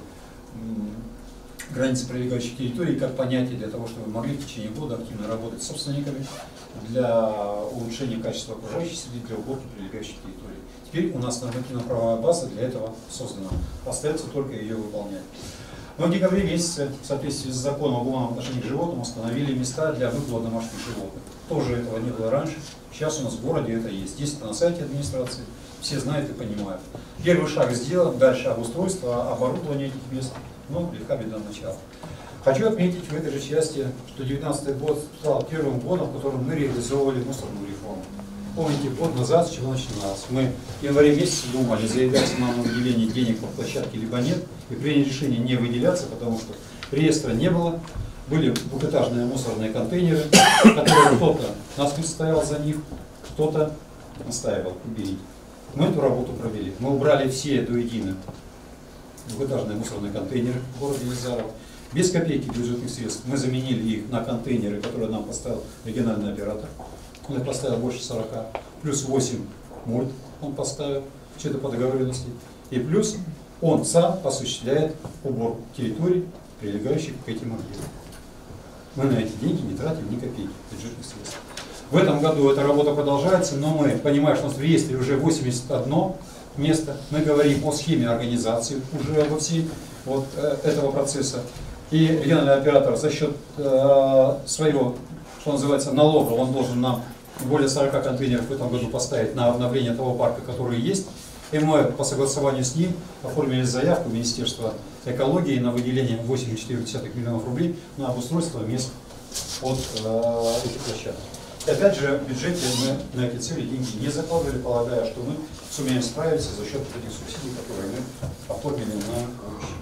S1: границы прилегающих территорий как понятие для того, чтобы мы могли в течение года активно работать с собственниками для улучшения качества окружающей среды, для уборки прилегающих территорий. Теперь у нас нормативно-правовая база для этого создана. Остается только ее выполнять. Мы в декабре месяце, в соответствии с законом о гуманном отношении к животным, установили места для выгула домашних животных. Тоже этого не было раньше. Сейчас у нас в городе это есть. Здесь это на сайте администрации. Все знают и понимают. Первый шаг сделан, дальше обустройство, оборудование этих мест. Но легка беда начала. Хочу отметить в этой же части, что две тысячи девятнадцатый год стал первым годом, в котором мы реализовывали мусорную реформу. Помните, год назад с чего начиналось? Мы в январе месяце думали, заявляться нам на выделение денег по площадке, либо нет, и приняли решение не выделяться, потому что реестра не было. Были двухэтажные мусорные контейнеры, которые кто-то насмерть стоял за них, кто-то настаивал, уберите. Мы эту работу провели. Мы убрали все до единой двухэтажные мусорные контейнеры в городе Назаров. Без копейки бюджетных средств мы заменили их на контейнеры, которые нам поставил региональный оператор. Он их поставил больше сорока, плюс восемь мульт он поставил, что-то по договоренности. И плюс он сам осуществляет уборку территорий, прилегающих к этим объектам. Мы на эти деньги не тратим ни копейки бюджетных средств. В этом году эта работа продолжается, но мы понимаем, что у нас в реестре уже восемьдесят одно место. Мы говорим о схеме организации уже во всей вот, этого процесса. И региональный оператор за счет э, своего, что называется, налога, он должен нам более сорока контейнеров в этом году поставить на обновление того парка, который есть. И мы по согласованию с ним оформили заявку в Министерство экологии на выделение восемь целых четыре десятых миллионов рублей на обустройство мест под э, эти площадки. И опять же, в бюджете мы на эти цели деньги не закладывали, полагая, что мы сумеем справиться за счет этих субсидий, которые мы оформили на будущее.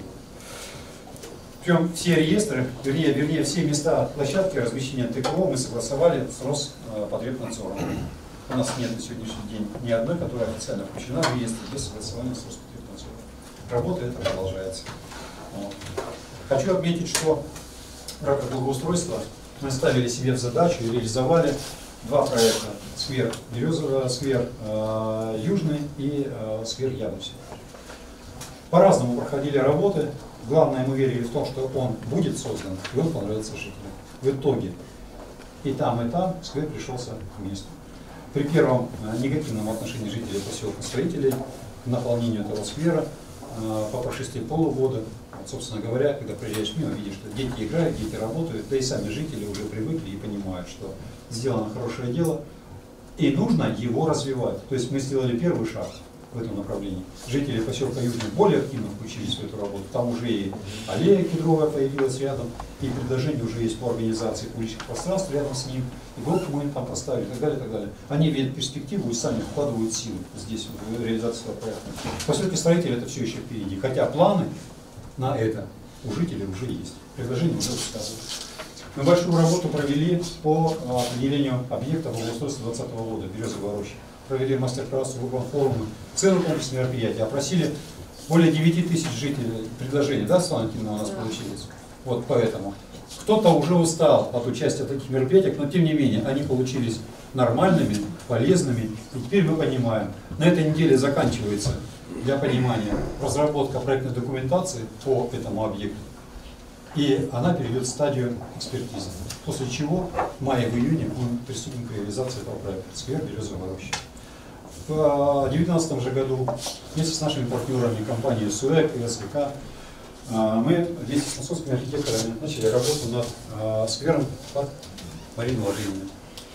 S1: Причем все реестры, вернее, вернее все места площадки размещения ТКО мы согласовали с Роспотребнадзором. У нас нет на сегодняшний день ни одной, которая официально включена в реестр без согласования с Роспотребнадзором. Работа эта продолжается. Вот. Хочу отметить, что в рамках благоустройства мы ставили себе в задачу и реализовали два проекта. Сквер Березовый, сквер э, Южный и э, сквер Яблочный. По-разному проходили работы. Главное, мы верили в том, что он будет создан, и он понравится жителям. В итоге и там, и там сквер пришелся к месту. При первом э, негативном отношении жителей поселка строителей к наполнению этого сквера э, по прошествии полугода, вот, собственно говоря, когда приезжаешь мимо, видишь, что дети играют, дети работают, да и сами жители уже привыкли и понимают, что сделано хорошее дело, и нужно его развивать. То есть мы сделали первый шаг в этом направлении. Жители поселка Южный более активно включились в эту работу. Там уже и аллея кедровая появилась рядом, и предложение уже есть по организации публичных пространств рядом с ним, и горку мы им там поставили, и так далее, и так далее. Они видят перспективу и сами вкладывают силы здесь в реализацию этого проекта. В поселке строителей это все еще впереди, хотя планы на это у жителей уже есть. Предложение уже высказывается. Мы большую работу провели по определению объекта благоустройства двадцатого года Березовой рощи. Провели мастер-классы, форумы, целый комплекс мероприятий, опросили более девяти тысяч жителей предложений, да, Светлана Кимовна, у нас да. Получилось. Вот поэтому. Кто-то уже устал от участия в таких мероприятиях, но тем не менее они получились нормальными, полезными. И теперь мы понимаем, на этой неделе заканчивается, для понимания, разработка проектной документации по этому объекту. И она перейдет в стадию экспертизы. После чего в мае-июне мы приступим к реализации этого проекта «Сквер Березовой рощи». В две тысячи девятнадцатом же году вместе с нашими партнерами, компанией СУЭК и СВК, мы вместе с московскими архитекторами начали работу над сквером под Марину Владимировну.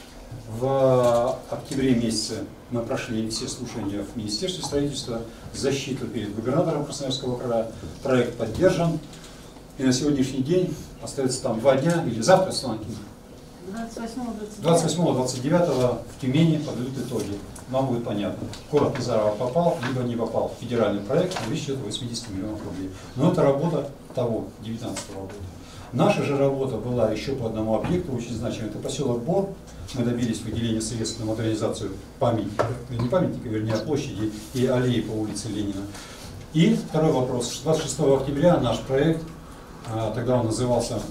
S1: В октябре месяце мы прошли все слушания в Министерстве строительства, защиту перед губернатором Красноярского края. Проект поддержан. И на сегодняшний день остается там два дня, или завтра, Светлана Кимовна, двадцать восьмого — двадцать девятого в Тюмени подведут итоги. вам будет понятно. Город Назарово попал, либо не попал в федеральный проект на счет восемьдесят миллионов рублей. Но это работа того, две тысячи девятнадцатого года. Наша же работа была еще по одному объекту, очень значимый. Это поселок Бор. Мы добились выделения средств на модернизацию памятника, не памятника, вернее, площади и аллеи по улице Ленина. И второй вопрос. двадцать шестого октября наш проект, тогда он назывался,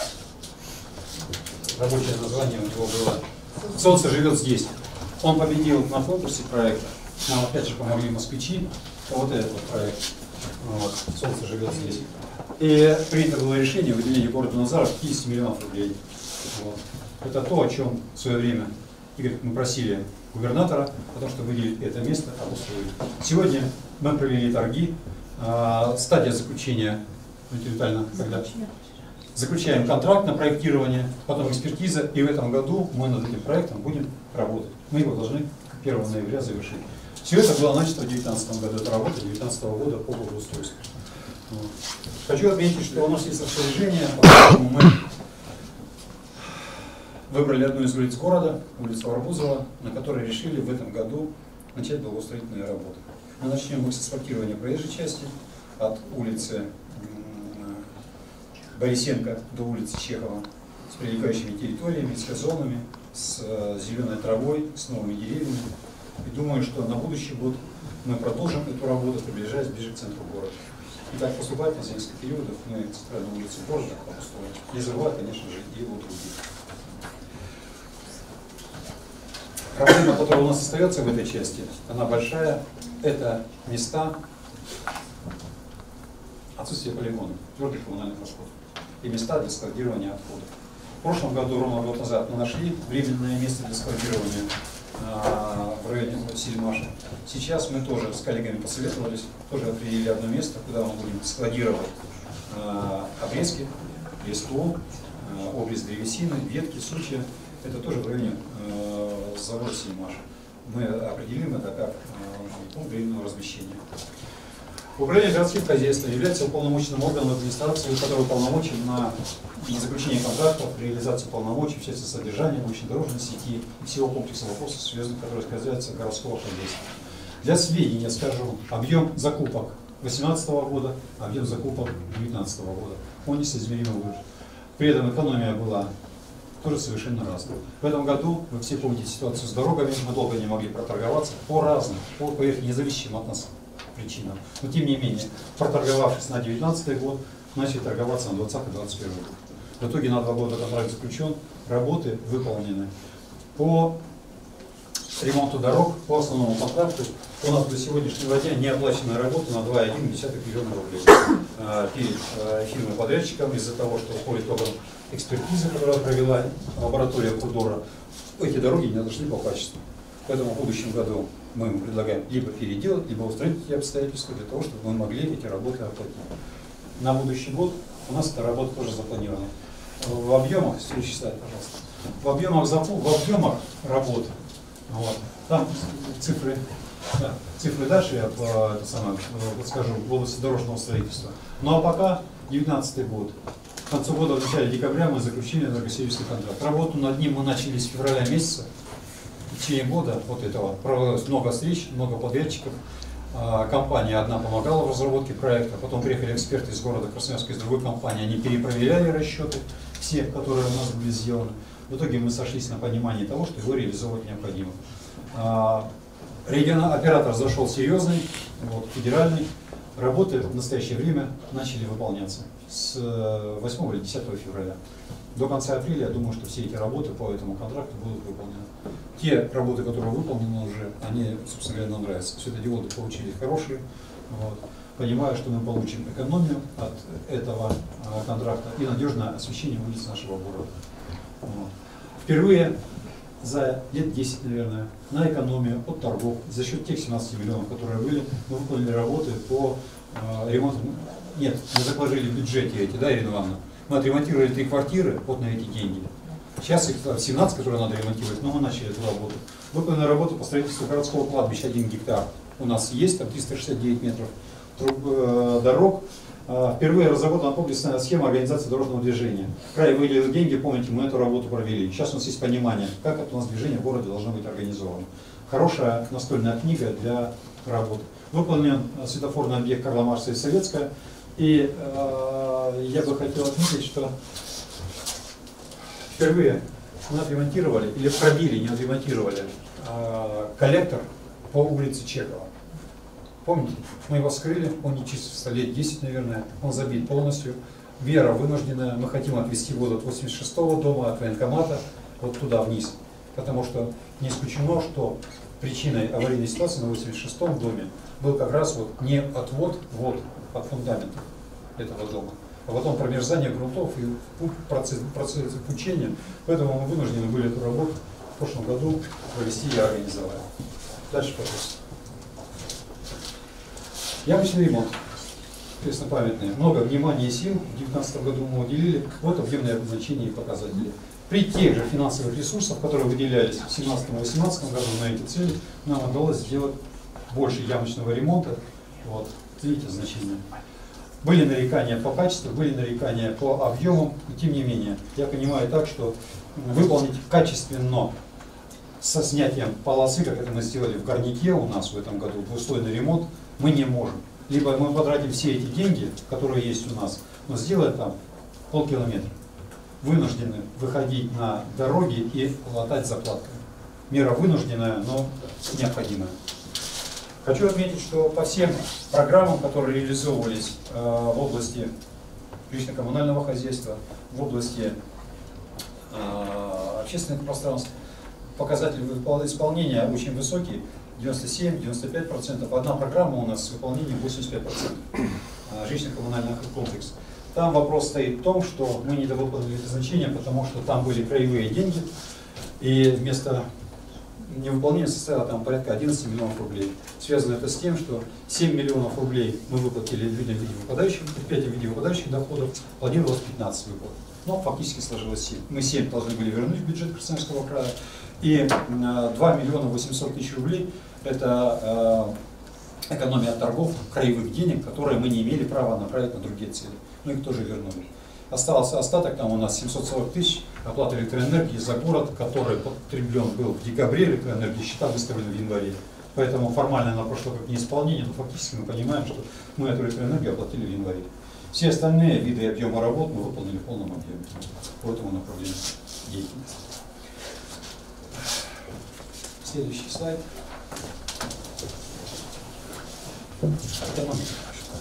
S1: рабочее название у него было «Солнце живет здесь». Он победил на конкурсе проекта. Нам опять же помогли москвичи. Вот этот вот проект. Вот, «Солнце живет здесь». И принято было решение о выделении города Назаров пятьдесят миллионов рублей. Вот. Это то, о чем в свое время, Игорь, мы просили губернатора, потому что выделить это место, обустроить. Сегодня мы провели торги. А, стадия заключения интеллектуально, когда заключаем контракт на проектирование, потом экспертиза, и в этом году мы над этим проектом будем работать. Мы его должны первого ноября завершить. Все это было начато в две тысячи девятнадцатом году, это работа две тысячи девятнадцатого года по благоустройству. Вот. Хочу отметить, что у нас есть распоряжение, поэтому мы выбрали одну из улиц города, улицу Арбузова, на которой решили в этом году начать благоустроительные работы. Мы начнем с асфальтирования проезжей части от улицы Борисенко до улицы Чехова с прилегающими территориями, с газонами, с зеленой травой, с новыми деревьями. И думаю, что на будущий год мы продолжим эту работу, приближаясь ближе к центру города. И так поступательно за несколько периодов мы центральную улицу города обустроим. Не забывая, конечно же, и о других. Проблема, которая у нас остается в этой части, она большая. Это места отсутствия полигонов, твердых коммунальных расходов и места для складирования отходов. В прошлом году, ровно год назад, мы нашли временное место для складирования а, в районе Сельмаша. Сейчас мы тоже с коллегами посоветовались, тоже определили одно место, куда мы будем складировать а, обрезки, листву, а, обрез древесины, ветки, сучья. Это тоже в районе а, завода Сельмаша. Мы определим это как а, пункт временного размещения. Управление городским хозяйством является уполномоченным органом администрации, который уполномочен на заключение контрактов, реализацию полномочий в части содержания научно-дорожной сети и всего комплекса вопросов, связанных, которые касаются городского хозяйства. Для сведения скажу, объем закупок две тысячи восемнадцатого года, объем закупок две тысячи девятнадцатого года. Он несоизмеримо выше. При этом экономия была тоже совершенно разная. В этом году, вы все помните ситуацию с дорогами, мы долго не могли проторговаться по разным, по, по независимым от нас причинам. Но тем не менее, проторговавшись на девятнадцатый год, начали торговаться на двадцатый — двадцать первый год. В итоге на два года контракт заключен, работы выполнены. По ремонту дорог, по основному контракту, у нас до сегодняшнего дня не оплаченная работа на два целых одна десятая миллиона рублей перед фирмой-подрядчиком из-за того, что уходит только экспертиза, которая провела лаборатория Кудора. Эти дороги не дошли по качеству. Поэтому в будущем году мы ему предлагаем либо переделать, либо устранить эти обстоятельства для того, чтобы мы могли эти работы оплатить. На будущий год у нас эта работа тоже запланирована. В объемах, следующий слайд, пожалуйста, в объемах, запу, в объемах работ, вот, там цифры, да, цифры дальше я по, это самое, подскажу, в области дорожного строительства. Ну а пока девятнадцатый год. К концу года, в начале декабря, мы заключили энергосервисный контракт. Работу над ним мы начали с февраля месяца. В течение года вот этого проводилось много встреч, много подрядчиков. Компания одна помогала в разработке проекта, потом приехали эксперты из города Красноярска, из другой компании, они перепроверяли расчеты, все, которые у нас были сделаны. В итоге мы сошлись на понимании того, что его реализовывать необходимо. Региональный оператор зашел серьезный, вот, федеральный. Работы в настоящее время начали выполняться с восьмого или десятого февраля. До конца апреля, я думаю, что все эти работы по этому контракту будут выполнены. Те работы, которые выполнены уже, они, собственно говоря, нам нравятся. Светодиоды получили хорошие. Вот. Понимаю, что мы получим экономию от этого а, контракта и надежное освещение улиц нашего города. Вот. Впервые за лет десять, наверное, на экономию от торгов за счет тех семнадцати миллионов, которые были, мы выполнили работы по э, ремонту. Нет, мы заложили в бюджете эти, да, Ирина Ивановна? Мы отремонтировали три квартиры вот на эти деньги. Сейчас их семнадцать, которые надо ремонтировать, но мы начали эту работу. Выполнена работа по строительству городского кладбища один гектар. У нас есть там триста шестьдесят девять метров труб, э, дорог. Впервые разработана комплексная схема организации дорожного движения. Край выделил деньги, помните, мы эту работу провели. Сейчас у нас есть понимание, как это у нас движение в городе должно быть организовано. хорошая настольная книга для работы. Выполнен светофорный объект Карла Маркса и Советская. И э, я бы хотел отметить, что впервые мы отремонтировали, или пробили, не отремонтировали, э, коллектор по улице Чехова. Помните, мы его вскрыли, он не чистился лет десять, наверное, он забит полностью. Вера вынужденная, мы хотим отвести воду от восемьдесят шестого дома, от военкомата, вот туда вниз. Потому что не исключено, что причиной аварийной ситуации на восемьдесят шестом доме был как раз вот не отвод вод от фундамента этого дома, а потом промерзание грунтов и процесс, процесс пучения. Поэтому мы вынуждены были эту работу в прошлом году провести и организовать. Дальше, пожалуйста. Ямочный ремонт. Преснопамятный. Много внимания и сил в две тысячи девятнадцатом году мы уделили. Вот объемные обозначения и показатели. При тех же финансовых ресурсах, которые выделялись в две тысячи семнадцатом — две тысячи восемнадцатом году на эти цели, нам удалось сделать больше ямочного ремонта. Вот, видите значение. Были нарекания по качеству, были нарекания по объему, и тем не менее, я понимаю так, что выполнить качественно со снятием полосы, как это мы сделали в Горняке у нас в этом году, двуслойный ремонт, мы не можем. Либо мы потратим все эти деньги, которые есть у нас, но сделать там полкилометра. Вынуждены выходить на дороги и латать заплатками. Мера вынужденная, но необходимая. Хочу отметить, что по всем программам, которые реализовывались э, в области жилищно-коммунального хозяйства, в области э, общественных пространств, показатели исполнения очень высокие, девяносто семь — девяносто пять процентов. Одна программа у нас с выполнением восемьдесят пять процентов, э, жилищно-коммунальный комплекс. Там вопрос стоит в том, что мы недовыполнили это значение, потому что там были краевые деньги, и вместо невыполнение составило там порядка одиннадцати миллионов рублей. Связано это с тем, что семь миллионов рублей мы выплатили людям в виде выпадающих, предприятиям в виде выпадающих доходов, планировалось пятнадцать выплат. Но фактически сложилось семь. Мы семь должны были вернуть в бюджет Красноярского края, и два миллиона восемьсот тысяч рублей это э, экономия от торгов краевых денег, которые мы не имели права направить на другие цели. Мы их тоже вернули. Остался остаток, там у нас семьсот сорок тысяч оплаты электроэнергии за город, который потреблен был в декабре, электроэнергии, счета выставлены в январе. Поэтому формально она прошла как неисполнение, но фактически мы понимаем, что мы эту электроэнергию оплатили в январе. Все остальные виды и объема работ мы выполнили в полном объеме по этому направлению деятельности. Следующий слайд. Экономика.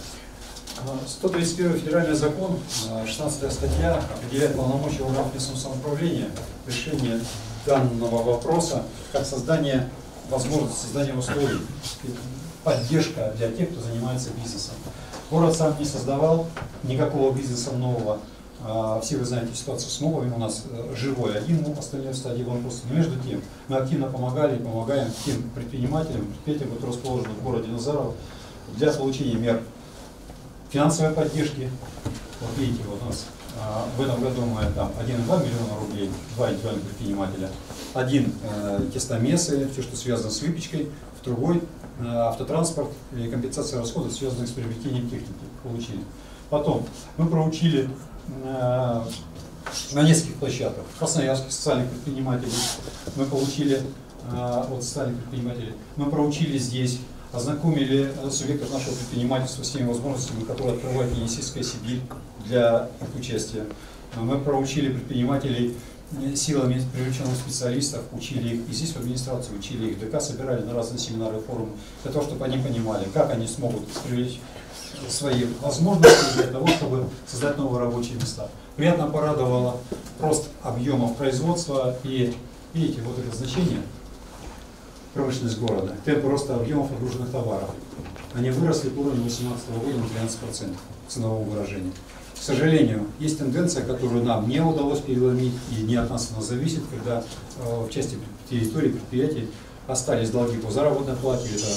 S1: сто тридцать первый федеральный закон, шестнадцатая статья, определяет полномочия органов местного самоуправления в решении данного вопроса как создание, возможность создания условий, поддержка для тех, кто занимается бизнесом. Город сам не создавал никакого бизнеса нового. Все вы знаете ситуацию с новыми, у нас живой один, ну, остальные в стадии банкротства. Но между тем мы активно помогали и помогаем тем предпринимателям, предприятиям, которые расположены в городе Назарово, для получения мер финансовой поддержки. Вот видите, вот у нас а, в этом году мы там один и два миллиона рублей, два индивидуальных предпринимателя, один э, тестомесы, все, что связано с выпечкой, в другой э, автотранспорт и компенсация расходов, связанных с приобретением техники, получили. Потом мы проучили э, на нескольких площадках, в Красноярске социальных предпринимателей, мы получили э, от социальных предпринимателей, мы проучили здесь, ознакомили субъектов нашего предпринимательства с теми возможностями, которые открывает Енисейская Сибирь для их участия. Мы проучили предпринимателей силами привлеченных специалистов, учили их и здесь в администрации, учили их в ДК, собирали на разные семинары и форумы, для того, чтобы они понимали, как они смогут привлечь свои возможности для того, чтобы создать новые рабочие места. Приятно порадовало рост объемов производства и, видите, вот это значение. Промышленность города, темпы роста объемов отгруженных товаров. Они выросли к уровню две тысячи восемнадцатого года на тринадцать процентов в ценовом выражении. К сожалению, есть тенденция, которую нам не удалось переломить, и не от нас она зависит, когда э, в части территории предприятий остались долги по заработной плате, это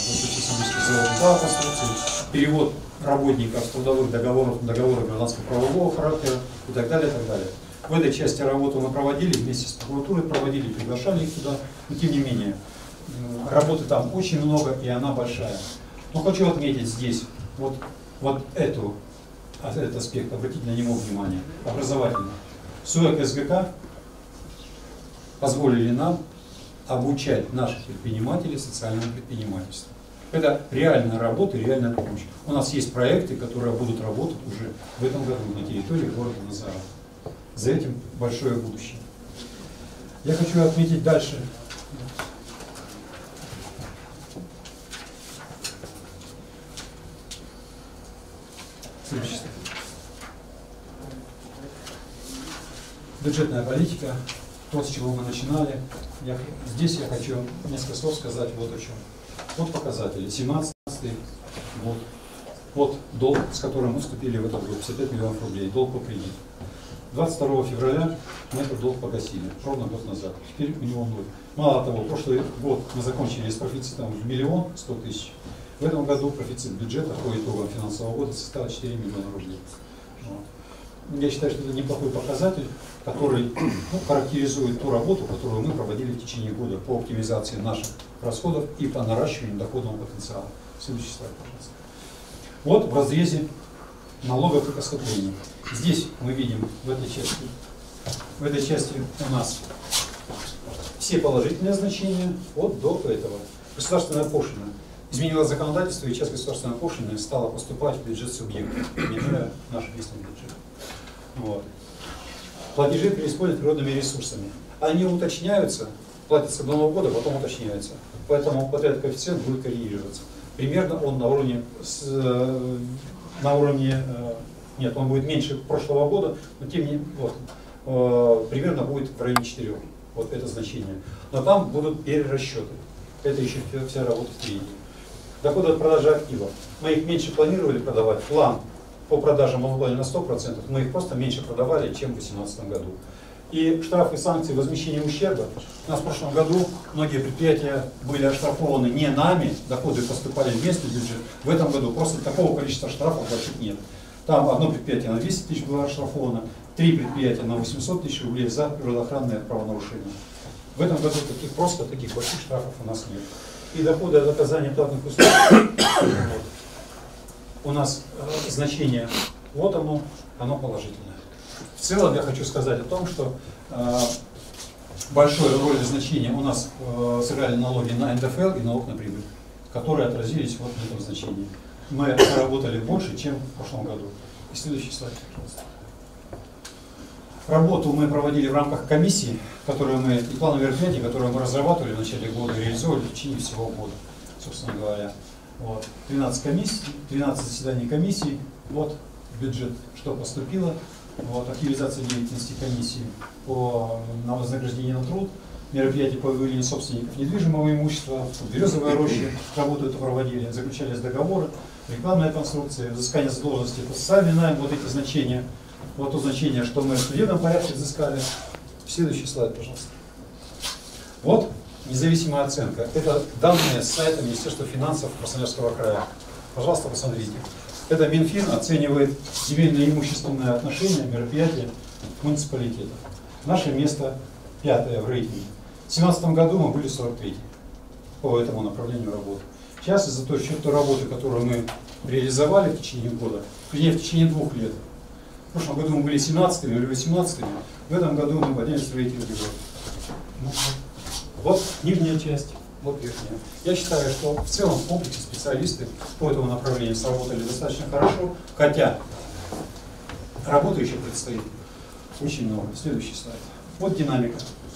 S1: завод конструкции, перевод работников с трудовых договоров на договоры гражданско-правового характера и так далее, и так далее. В этой части работу мы проводили, вместе с прокуратурой проводили, приглашали их туда, но тем не менее, работы там очень много, и она большая. Но хочу отметить здесь вот, вот эту, этот аспект, обратить на него внимание, образовательно. СУЭК СГК позволили нам обучать наших предпринимателей социальному предпринимательству. Это реальная работа и реальная помощь. У нас есть проекты, которые будут работать уже в этом году на территории города Назаров. За этим большое будущее. Я хочу отметить дальше. Следующий. Бюджетная политика, то, с чего мы начинали. Я, здесь я хочу несколько слов сказать вот о чем. Вот показатели. семнадцатый год. Вот долг, с которым мы вступили в этот год, пятьдесят пять миллионов рублей, долг по кредиту. двадцать второго февраля мы этот долг погасили, ровно год назад. Теперь у него ноль. Мало того, прошлый год мы закончили с профицитом в миллион сто тысяч. В этом году профицит бюджета по итогам финансового года составил четыре миллиона рублей. Вот. Я считаю, что это неплохой показатель, который ну, характеризует ту работу, которую мы проводили в течение года по оптимизации наших расходов и по наращиванию доходного потенциала. Следующий слайд, пожалуйста. Вот в разрезе налогов и поступлений. Здесь мы видим в этой части, в этой части у нас все положительные значения от до этого. Государственная пошлина. Изменилось законодательство, и часть государственной пошлины стала поступать в бюджет субъекта, меняя наш местный бюджет. Вот. Платежи преисполнены природными ресурсами. Они уточняются, платятся до Нового года, потом уточняются. Поэтому вот этот коэффициент будет корректироваться. Примерно он на уровне, с, на уровне нет, он будет меньше прошлого года, но тем не менее, вот, примерно будет в районе четырёх. Вот это значение. Но там будут перерасчеты. Это еще вся работа впереди. Доходы от продажи активов. Мы их меньше планировали продавать. План по продажам мы выполнили на сто процентов. Мы их просто меньше продавали, чем в две тысячи восемнадцатом году. И штрафы, санкции, возмещение ущерба. У нас в прошлом году многие предприятия были оштрафованы не нами, доходы поступали в местный бюджет. В этом году просто такого количества штрафов платить нет. Там одно предприятие на двести тысяч было оштрафовано, три предприятия на восемьсот тысяч рублей за природоохранное правонарушение. В этом году таких просто таких больших штрафов у нас нет. И доходы от оказания платных услуг. Вот. У нас э, значение, вот оно, оно положительное. В целом я хочу сказать о том, что э, большое роль и значение у нас э, сыграли налоги на эн дэ эф эл и налог на прибыль, которые отразились вот в этом значении. Мы заработали больше, чем в прошлом году. И следующий слайд, пожалуйста. Работу мы проводили в рамках комиссии, которую мы, и плана мероприятий, которые мы разрабатывали в начале года и реализовывали в течение всего года, собственно говоря. Вот. двенадцать комиссий, двенадцать заседаний комиссий, вот бюджет, что поступило, вот, активизация деятельности комиссии по на вознаграждение на труд, мероприятия по выявлению собственников недвижимого имущества, березовые рощи, работу эту проводили, заключались договоры, рекламная конструкция, взыскание задолженности по социальный найм, вот эти значения. Вот то значение, что мы в судебном порядке взыскали. Следующий слайд, пожалуйста. Вот независимая оценка. Это данные с сайта Министерства финансов Красноярского края. Пожалуйста, посмотрите. Это Минфин оценивает земельные имущественные отношения мероприятия муниципалитета. Наше место пятое в рейтинге. В две тысячи семнадцатом году мы были сорок третьи по этому направлению работы. Сейчас из-за той, той работы, которую мы реализовали в течение года, вернее, в течение двух лет, в прошлом году мы были семнадцатыми или восемнадцатыми, в этом году мы поднялись в рейтинге. Ну, вот нижняя часть, вот верхняя. Я считаю, что в целом в комплексе специалисты по этому направлению сработали достаточно хорошо, хотя работы еще предстоит очень много. Следующий слайд. Вот динамика.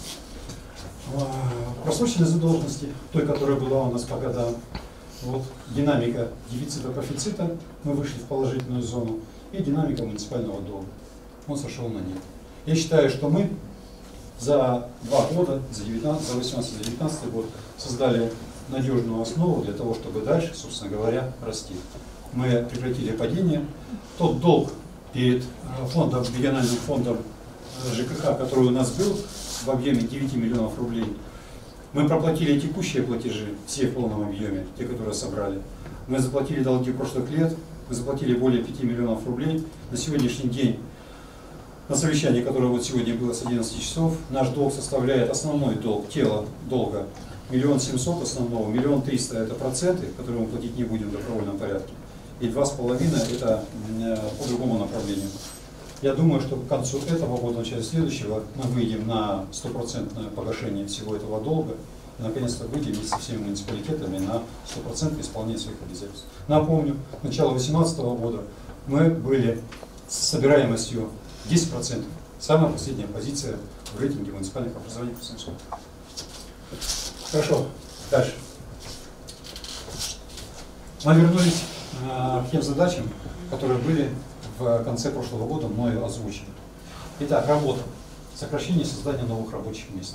S1: Просроченные задолженности, той, которая была у нас по годам. Вот динамика дефицита-профицита, мы вышли в положительную зону. И динамика муниципального долга. Он сошел на нет. Я считаю, что мы за два года, за восемнадцатый, за девятнадцатый год, создали надежную основу для того, чтобы дальше, собственно говоря, расти. Мы прекратили падение. Тот долг перед фондом, региональным фондом жэ ка ха, который у нас был в объеме девяти миллионов рублей, мы проплатили текущие платежи, все в полном объеме, те, которые собрали. Мы заплатили долги прошлых лет. Мы заплатили более пяти миллионов рублей. На сегодняшний день, на совещании, которое вот сегодня было с одиннадцати часов, наш долг составляет основной долг, тело долга, миллион семьсот основного, миллион триста это проценты, которые мы платить не будем в добровольном порядке, и два с половиной это по другому направлению. Я думаю, что к концу этого года, в начале следующего, мы выйдем на стопроцентное погашение всего этого долга, наконец-то выйдем вместе со всеми муниципалитетами на стопроцентное исполнение своих обязательств. Напомню, с начала две тысячи восемнадцатого года мы были с собираемостью десять процентов. Самая последняя позиция в рейтинге муниципальных образований. Хорошо, дальше. Мы вернулись э, к тем задачам, которые были в конце прошлого года мною озвучены. Итак, работа. Сокращение и создание новых рабочих мест.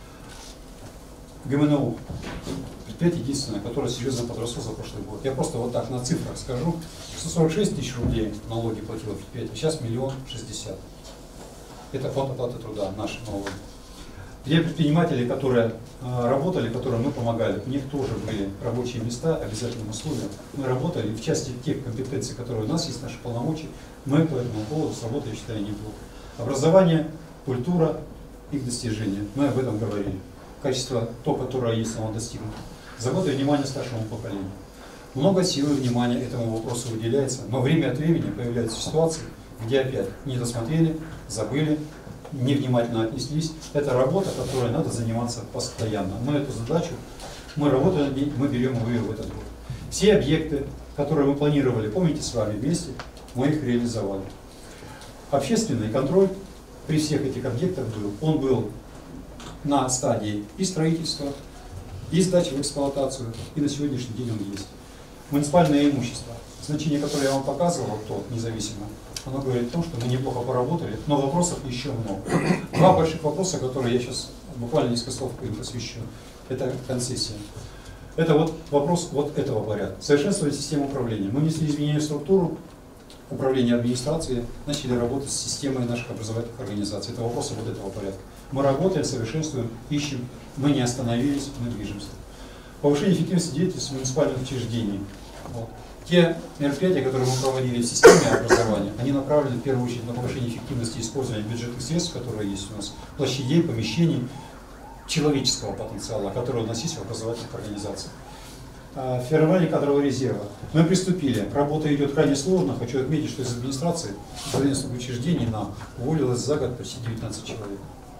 S1: ГМНУ. Предприятие единственное, которое серьезно подросло за прошлый год. Я просто вот так на цифрах скажу. сто сорок шесть тысяч рублей налоги платило предприятие, сейчас миллион шестьдесят. Это фонд оплаты труда, наши налоги. Те предприниматели, которые э, работали, которым мы помогали, у них тоже были рабочие места, обязательным условием. Мы работали, в части тех компетенций, которые у нас есть, наши полномочия, мы по этому поводу с работой, я считаю, неплохо. Образование, культура, их достижения. Мы об этом говорили. Качество, то, которое есть, оно достигнуто. Забота и внимание старшему поколению. Много сил и внимания этому вопросу выделяется, но время от времени появляются ситуации, где опять не досмотрели, забыли, невнимательно отнеслись. Это работа, которой надо заниматься постоянно. Мы эту задачу, мы работаем над ней, мы берем ее в этот год. Все объекты, которые мы планировали, помните, с вами вместе, мы их реализовали. Общественный контроль при всех этих объектах был. Он был на стадии и строительства, и сдачи в эксплуатацию, и на сегодняшний день он есть. Муниципальное имущество, значение, которое я вам показывал, то независимо, оно говорит о том, что мы неплохо поработали, но вопросов еще много. Два больших вопроса, которые я сейчас буквально несколько слов им посвящу, это концессия. Это вот вопрос вот этого порядка. Совершенствовать систему управления. Мы внесли изменения в структуру управления администрации, начали работать с системой наших образовательных организаций. Это вопросы вот этого порядка. Мы работаем, совершенствуем, ищем, мы не остановились, мы движемся. Повышение эффективности деятельности муниципальных учреждений. Вот. Те мероприятия, которые мы проводили в системе образования, они направлены в первую очередь на повышение эффективности использования бюджетных средств, которые есть у нас, площадей, помещений, человеческого потенциала, который у нас есть в образовательных организациях. Формирование кадрового резерва. Мы приступили. Работа идет крайне сложно. Хочу отметить, что из администрации, из учреждений нам уволилось за год почти девятнадцать человек.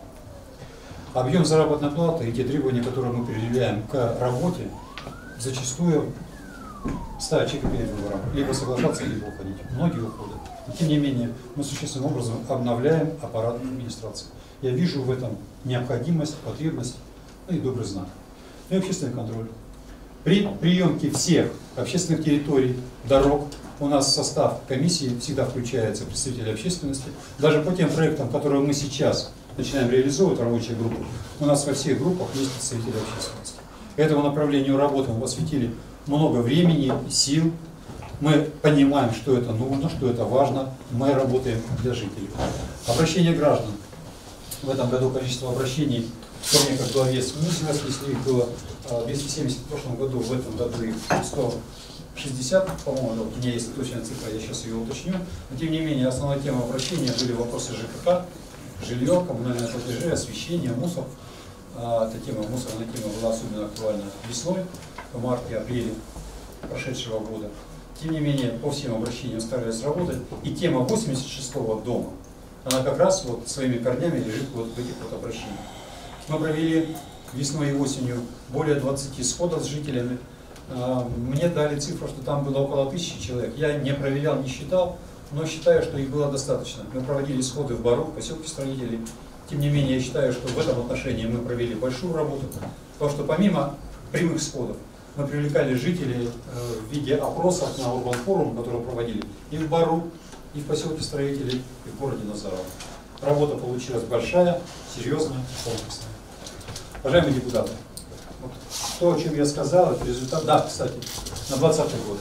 S1: Объем заработной платы и те требования, которые мы предъявляем к работе, зачастую ставят человека перед выбором. Либо соглашаться, либо уходить. Многие уходят. И, тем не менее, мы существенным образом обновляем аппарат администрации. Я вижу в этом необходимость, потребность, ну и добрый знак. Ну и общественный контроль. При приемке всех общественных территорий, дорог, у нас в состав комиссии всегда включаются представители общественности. Даже по тем проектам, которые мы сейчас начинаем реализовывать в рабочей группе, у нас во всех группах есть представители общественности. Этому направлению работы мы посвятили много времени и сил. Мы понимаем, что это нужно, что это важно. Мы работаем для жителей. Обращение граждан. В этом году количество обращений, помню, как главе СМИ, если их было двести семьдесят в прошлом году, в этом году их сто шестьдесят, по-моему, у меня есть точная цифра, я сейчас ее уточню. Но тем не менее, основная тема обращения были вопросы ЖКХ, жилье, коммунальные платежи, освещение, мусор. Эта тема, мусорная тема была особенно актуальна весной, в марте-апреле прошедшего года. Тем не менее, по всем обращениям старались работать. И тема восемьдесят шестого дома, она как раз вот своими корнями лежит вот в этих вот обращениях. Мы провели весной и осенью более двадцати сходов с жителями. Мне дали цифру, что там было около тысячи человек. Я не проверял, не считал, но считаю, что их было достаточно. Мы проводили сходы в Бару, в поселке строителей. Тем не менее, я считаю, что в этом отношении мы провели большую работу, потому что помимо прямых сходов мы привлекали жителей в виде опросов на урбан-форум, который проводили и в Бару, и в поселке строителей, и в городе Назарово. Работа получилась большая, серьезная, комплексная. Уважаемые депутаты, вот то, о чем я сказал, это результат, да, кстати, на двадцатый год.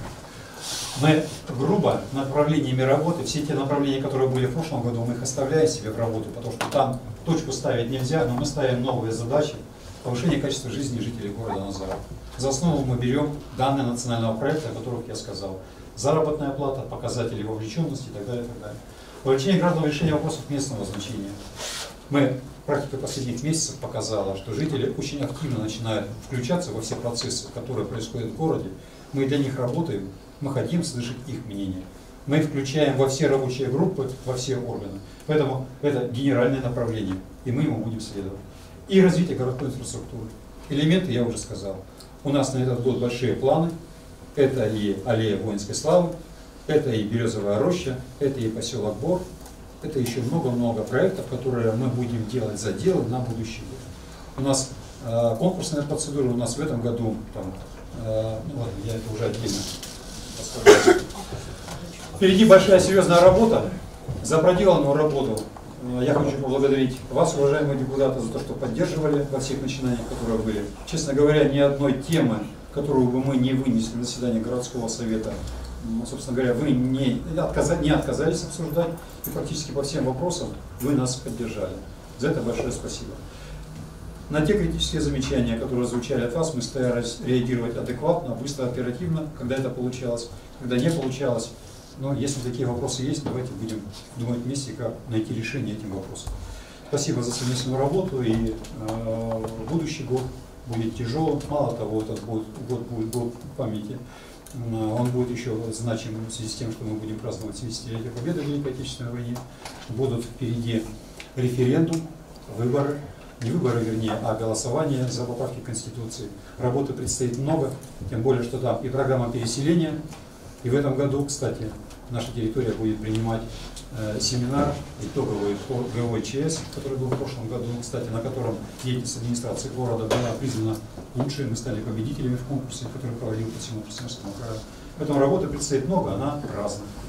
S1: Мы грубо направлениями работы, все те направления, которые были в прошлом году, мы их оставляем себе в работу, потому что там точку ставить нельзя, но мы ставим новые задачи повышения качества жизни жителей города Назарово. За основу мы берем данные национального проекта, о которых я сказал. Заработная плата, показатели вовлеченности и так далее, и так далее. Вовлечение граждан в решение вопросов местного значения. Мы, практика последних месяцев показала, что жители очень активно начинают включаться во все процессы, которые происходят в городе. Мы для них работаем, мы хотим слышать их мнение. Мы их включаем во все рабочие группы, во все органы. Поэтому это генеральное направление, и мы ему будем следовать. И развитие городской инфраструктуры. элементы я уже сказал. У нас на этот год большие планы. Это и аллея воинской славы, это и Березовая роща, это и поселок Бор, это еще много-много проектов, которые мы будем делать за дело на будущий год. У нас э, конкурсная процедура, у нас в этом году, там, э, ну ладно, я это уже отдельно расскажу. Впереди большая серьезная работа. За проделанную работу э, я хочу поблагодарить вас, уважаемые депутаты, за то, что поддерживали во всех начинаниях, которые были. Честно говоря, ни одной темы, которую бы мы не вынесли на заседание городского совета, собственно говоря, вы не, отказали, не отказались обсуждать, и практически по всем вопросам вы нас поддержали. За это большое спасибо. На те критические замечания, которые звучали от вас, мы старались реагировать адекватно, быстро, оперативно, когда это получалось, когда не получалось. Но если такие вопросы есть, давайте будем думать вместе, как найти решение этим вопросам. Спасибо за совместную работу, и э, будущий год будет тяжелым. Мало того, этот год, год будет год памяти. Он будет еще значимым в связи с тем, что мы будем праздновать семидесятилетие Победы в Великой Отечественной войне. Будут впереди референдум, выборы, не выборы, вернее, а голосование за поправки к Конституции. Работы предстоит много, тем более, что там и программа переселения. И в этом году, кстати, наша территория будет принимать э, семинар итоговый по ГОЧС, который был в прошлом году, кстати, на котором деятельность администрации города была признана лучшей. Мы стали победителями в конкурсе, который проводил по всему Красноярскому краю. Поэтому работы предстоит много, она разная.